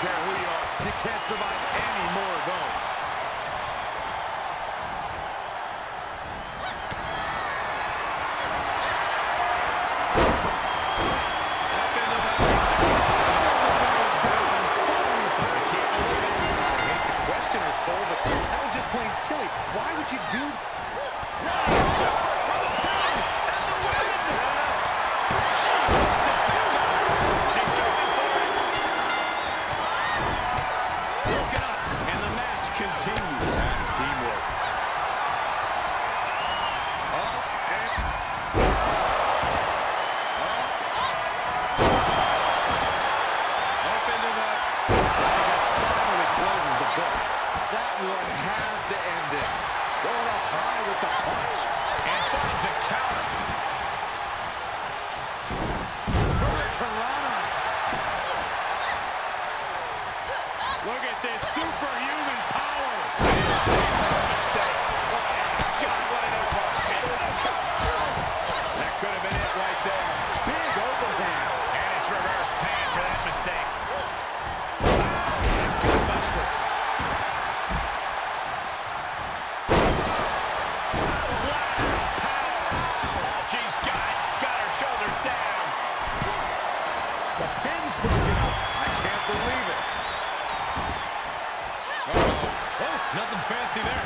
Speaker 3: care who you are. You can't survive any more of those.
Speaker 4: Silly. Why would you do?
Speaker 3: Nice. For the pin and the win. Yes. She's going for it. Broken up, and the match continues. That's teamwork. Up and up. Up into the. Finally closes the book. That one has to end this. Going up high with the punch. And finds a counter. Hurricanrana. Look at this superhuman power. Mistake. Oh, God, what an elbow. That could have been it right there. Big overhand. And it's reverse pan for that mistake. Oh, good buster. Nothing fancy there.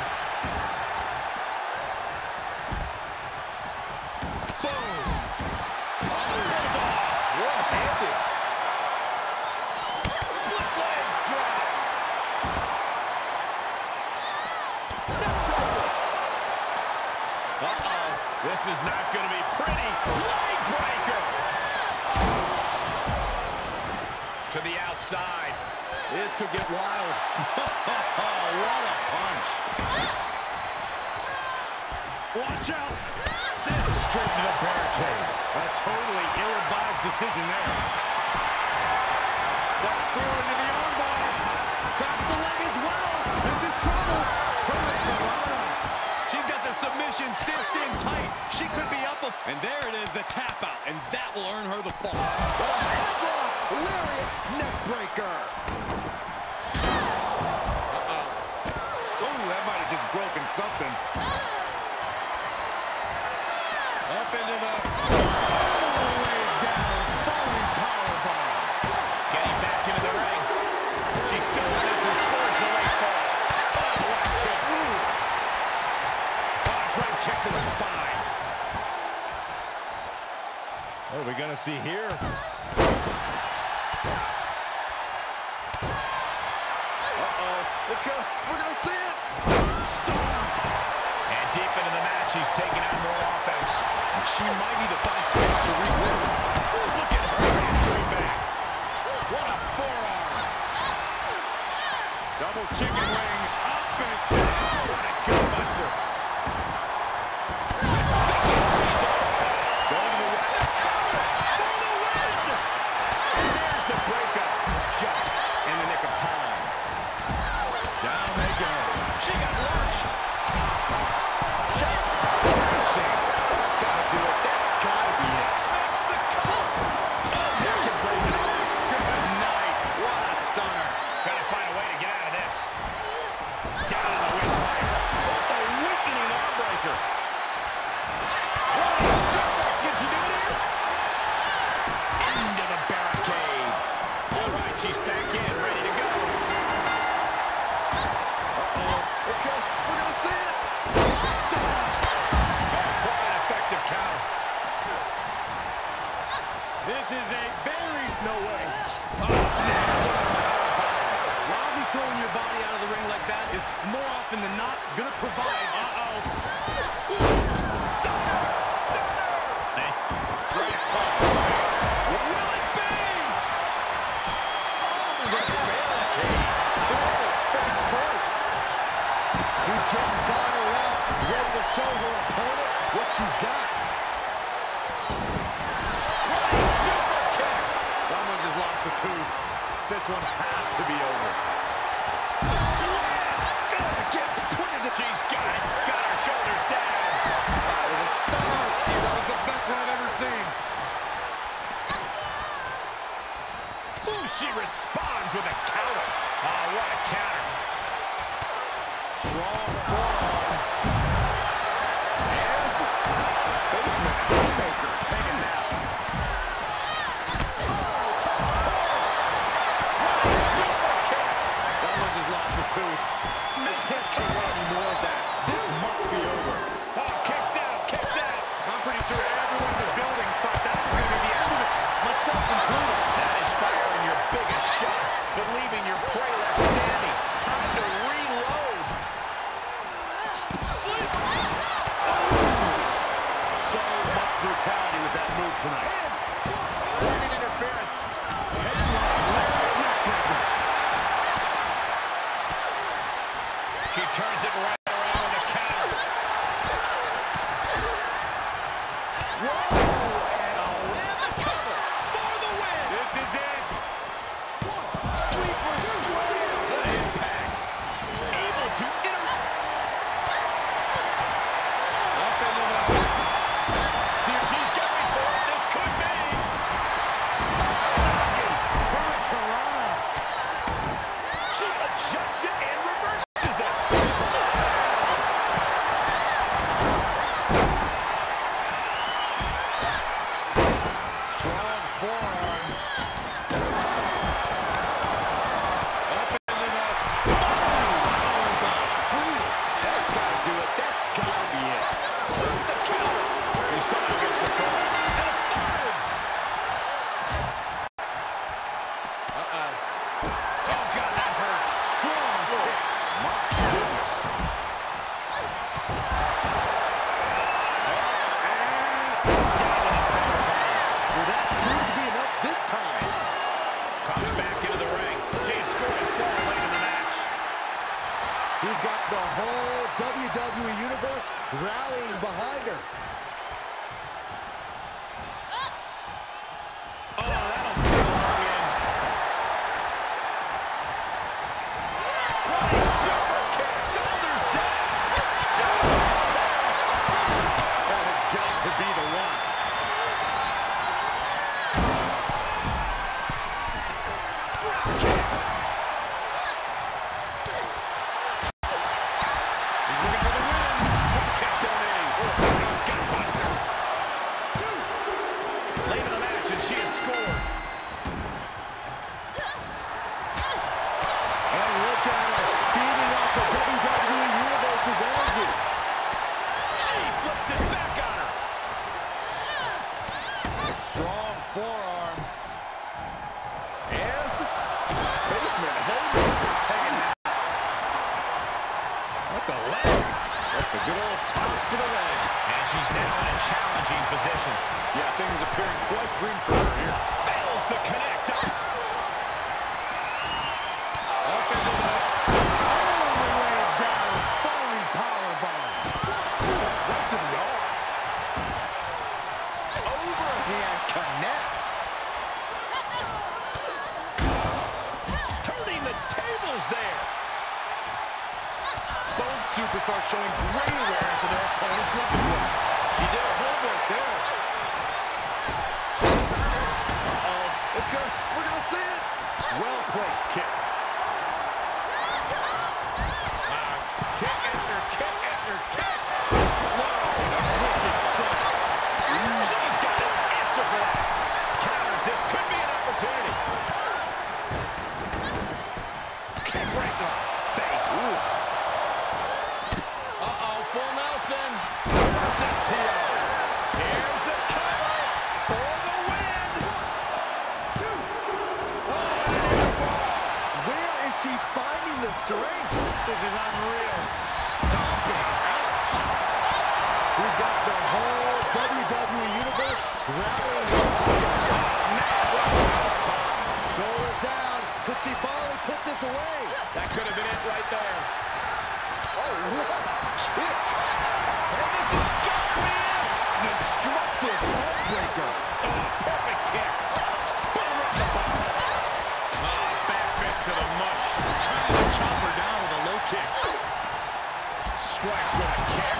Speaker 3: Boom. Oh, one-handed. Split leg drop. Uh-oh. This is not going to be pretty. Leg breaker. To the outside. This could get wild. What a punch. Watch out. Sent straight into the barricade. A totally ill-advised decision there. Steps through into the armbar. Traps the leg as well. This is trouble. Hurricanrana. She's got the submission cinched in tight. She could be up. A and there it is, the tap out. And that will earn her the fall. Oh, headlock. Lariat neck breaker. Just broken something. Up into the all the way down, falling powerbomb. Getting back into the ring. She still this and scores the way forward. Oh, what a kick. Oh, drop kick to the spine. What are we gonna see here? Uh-oh. Let's go. We're gonna see it. And deep into the match, he's taking out more offense. And she might need to find space to regroup. Look at her answering back. What a forearm. Double chicken wing. Up and down. What a gut buster. He's off. Going to the right. They're coming for the win. And there's the breakup. Just in the nick of time. Down they go. She got launched. Just flashing. That's got to do it. That's got to be it. Makes the cut. Oh, that can break it on. Good night. What a stunner. Got to find a way to get out of this. Down in the windpipe. What a weakening arm breaker. What a shot. Did she do it here? Into the barricade. All right, she's back in, ready to go. Let's go. We're going to see it. Stop. Oh, quite an effective counter. This is a very no way. Oh, wildly throwing your body out of the ring like that is more often than not going to provide. Uh-oh. Stunner. Stunner. Hey. Right across the face. Will it be? Oh, the barricade. Oh, face first. She's getting fired up, ready to show her opponent what she's got. What a super kick! Someone just lost a tooth. This one has to be over. Slam! Oh, gets put into... She's got it. Got her shoulders down. That was a stunner. That was the best one I've ever seen. Ooh, she responds with a counter.
Speaker 5: Oh, what a counter.
Speaker 2: Strong forearm. And basement haymaker taken out. Oh, tough toe. Super kick. Someone just lost the tooth. They can't take any more of that. This must be over.
Speaker 5: Oh, kicks out, kicks out.
Speaker 3: I'm pretty sure everyone in the building thought that was going to be the end of it, myself included.
Speaker 5: That is firing your biggest shot, but leaving your prey left standing. Time to reload.
Speaker 3: Sleep.
Speaker 2: So much brutality with that move tonight.
Speaker 5: Point interference. She turns it right around with a counter.
Speaker 2: Whoa, and a and the cover for the win.
Speaker 3: This is it.
Speaker 2: Sleeper slam.
Speaker 5: What impact. Able to inter...
Speaker 2: Up into the...
Speaker 5: See, she's going for it. This could be.
Speaker 3: Hurricanrana.
Speaker 5: She adjusts it and reverses it.
Speaker 2: Strong forearm. Up into the... Boom. That's got to do it. That's got to be it.
Speaker 5: Drop the counter. He somehow gets the call. And a third.
Speaker 2: Uh-oh.
Speaker 5: Oh, God, that hurt.
Speaker 2: Strong kick. My goodness. Will that prove to be enough this time?
Speaker 5: Comes back into the ring. She scored four late in the match.
Speaker 4: She's got the whole W W E Universe rallying behind her.
Speaker 5: Oh, that'll kill her in. Running super kick. Shoulders down.
Speaker 2: That has got to be the one.
Speaker 5: Drop kick.
Speaker 2: He's looking for the win.
Speaker 5: Drop kick donate. Gutbuster. Late in the match, and she has scored.
Speaker 4: And look at her, feeding off the W W E Universe's energy.
Speaker 5: She flips it back on her.
Speaker 2: Strong forearm. And basement haymaker taken out. What the leg? That's a good old toss for the leg.
Speaker 5: And she's now in a challenging position.
Speaker 2: Yeah, things appearing quite green for her here.
Speaker 5: Fails to connect.
Speaker 2: Up into the...
Speaker 4: All the way down, falling powerbomb.
Speaker 2: Right to the arm. Overhand connects.
Speaker 5: Turning the tables there.
Speaker 2: Both superstars showing great awareness of their opponent's repertoire. She did her homework there. Uh-oh. It's gonna, we're gonna see it. Well-placed kick.
Speaker 5: Uh, kick after kick after kick.
Speaker 2: Flowing of wicked shots.
Speaker 5: She's got an answer for that. Counters. This could be an opportunity. Kick right in the face.
Speaker 2: Uh-oh, full Nelson.
Speaker 5: Versus T O. Here's the cover for the win. Oh, and a near fall.
Speaker 4: Where is she finding the strength?
Speaker 5: This is unreal.
Speaker 2: Stomping. Ouch.
Speaker 4: She's got the whole W W E Universe rallying behind her. Shoulders down. Could she finally put this away?
Speaker 5: That could have been it right there.
Speaker 4: Oh, what a kick.
Speaker 5: And this has got to be it.
Speaker 4: Destructive heartbreaker.
Speaker 5: Oh, perfect kick. Boom, right the bottom. Oh, back fist to the mush. Trying to chop her down with a low kick. Strikes with a kick.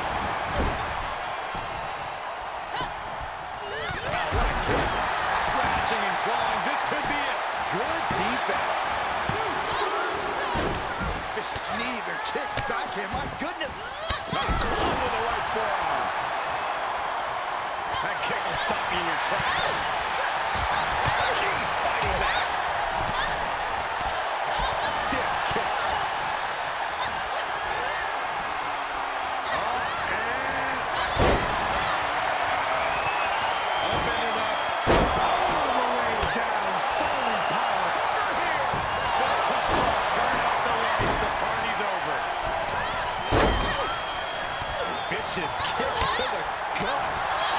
Speaker 5: Oh, what a kick. Scratching and clawing. This could be it.
Speaker 2: Good defense.
Speaker 4: kicks back here. My goodness.
Speaker 2: A club with the right forearm. That kick will stop you in your tracks. She's fighting back. Stiff kick. Oh, and... Open it up. All the way down. Falling power. Over here. Turn off the lights. The party's over. Vicious kicks to the gut.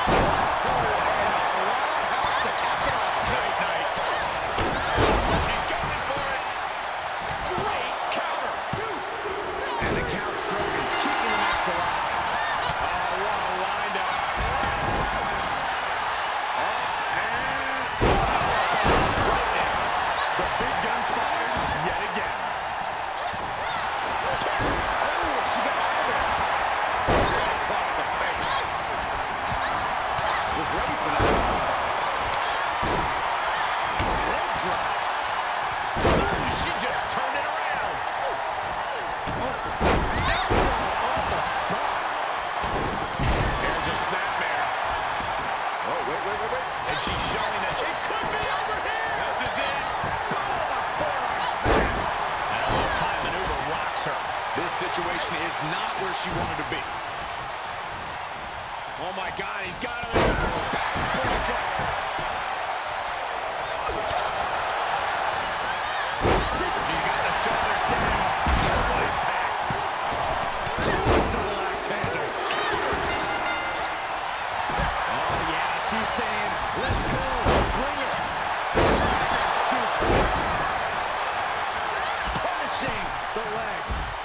Speaker 2: Situation is not where she wanted to be. Oh my God, he's got her. Backbreaker. You got the shoulders down. Double impact. Double axe handle. Counters. Oh yeah, she's saying, let's go. Bring it. Suplex. Punishing the leg.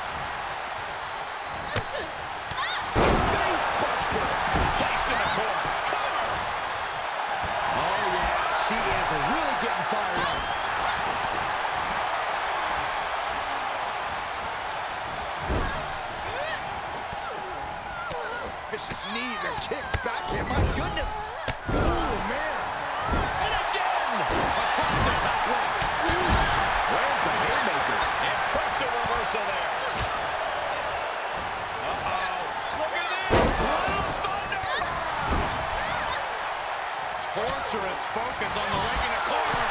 Speaker 2: Really getting fired up. Vicious knees and kicks back here. My goodness. Oh, man. And again. Across the top rope. Lands the haymaker. Impressive reversal there. Uh-oh. Look at this. Blue Thunder. Torturous focus on the leg in the corner.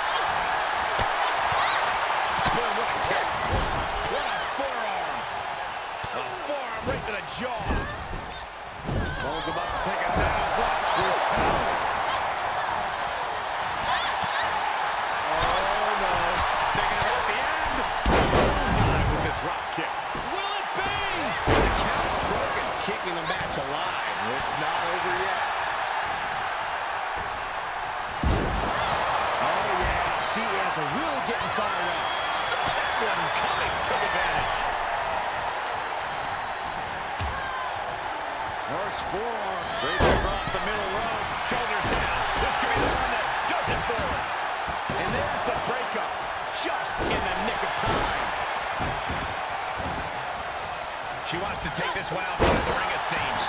Speaker 2: Boom, what a kick. What a forearm. A forearm right to the jaw. Someone's about to take it down. What brutality. Oh, no. Thinking about the end. Bullseye with the drop kick. Will it be? The count's broken, keeping the match alive. It's not over yet. She is really getting fired up. Saw that one coming. Took advantage. Horse forearm. Straight across the middle row. Shoulders down. This could be the one that does it for her. And there's the breakup. Just in the nick of time. She wants to take this one outside the ring, it seems.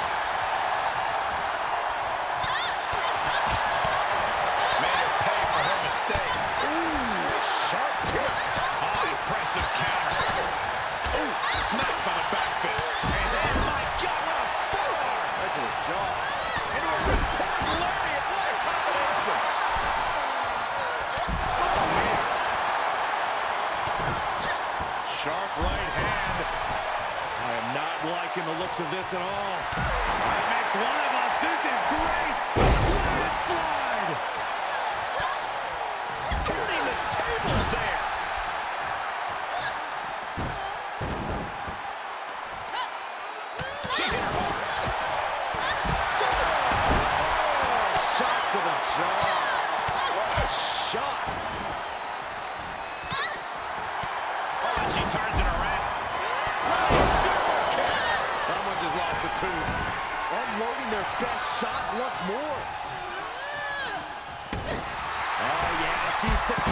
Speaker 2: Made her pay for her mistake. Sharp kick. Oh, impressive counter. Ooh, smack by the back fist. And then, my God, what a forearm. Right to the jaw. Into a return lariat. What a combination. Oh, man. Sharp right hand. I am not liking the looks of this at all. That makes one of us. This is great. Landslide. Turning the tables there. She hit her hard. Still. Oh, shot to the jaw. What a shot. Oh, and she turns it around. Oh, super kick. Someone just lost the tooth. Unloading their best shot once more. Oh, yeah, she's set.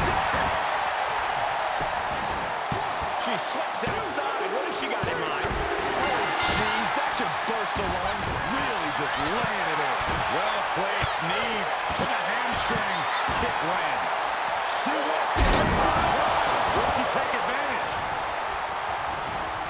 Speaker 2: She slips outside. What has she got in mind? Oh, jeez, that could burst a lung. Really just laying it in. Well-placed knees to the hamstring. Kick lands. She wants it. Will she take advantage?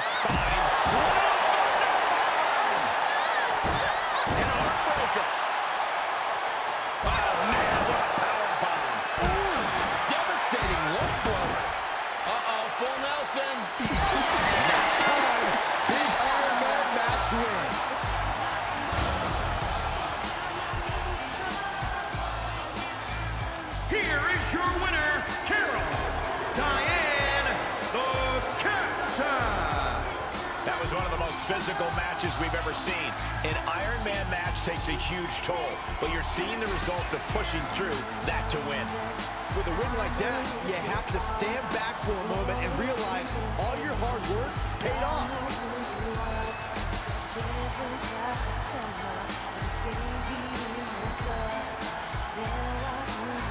Speaker 2: spine. An arm breaker. Oh, man, what a power bomb.
Speaker 4: Ooh, devastating leg blow.
Speaker 2: Uh-oh, full Nelson.
Speaker 4: Next time, big Iron Man match win.
Speaker 1: Here is your winner, Carol, Diane, the Captain.
Speaker 5: That was one of the most physical matches we've ever seen. An Iron Man match takes a huge toll, but you're seeing the result of pushing through that to win.
Speaker 4: With a win like that, you have to stand back for a moment and realize all your hard work paid off.
Speaker 6: There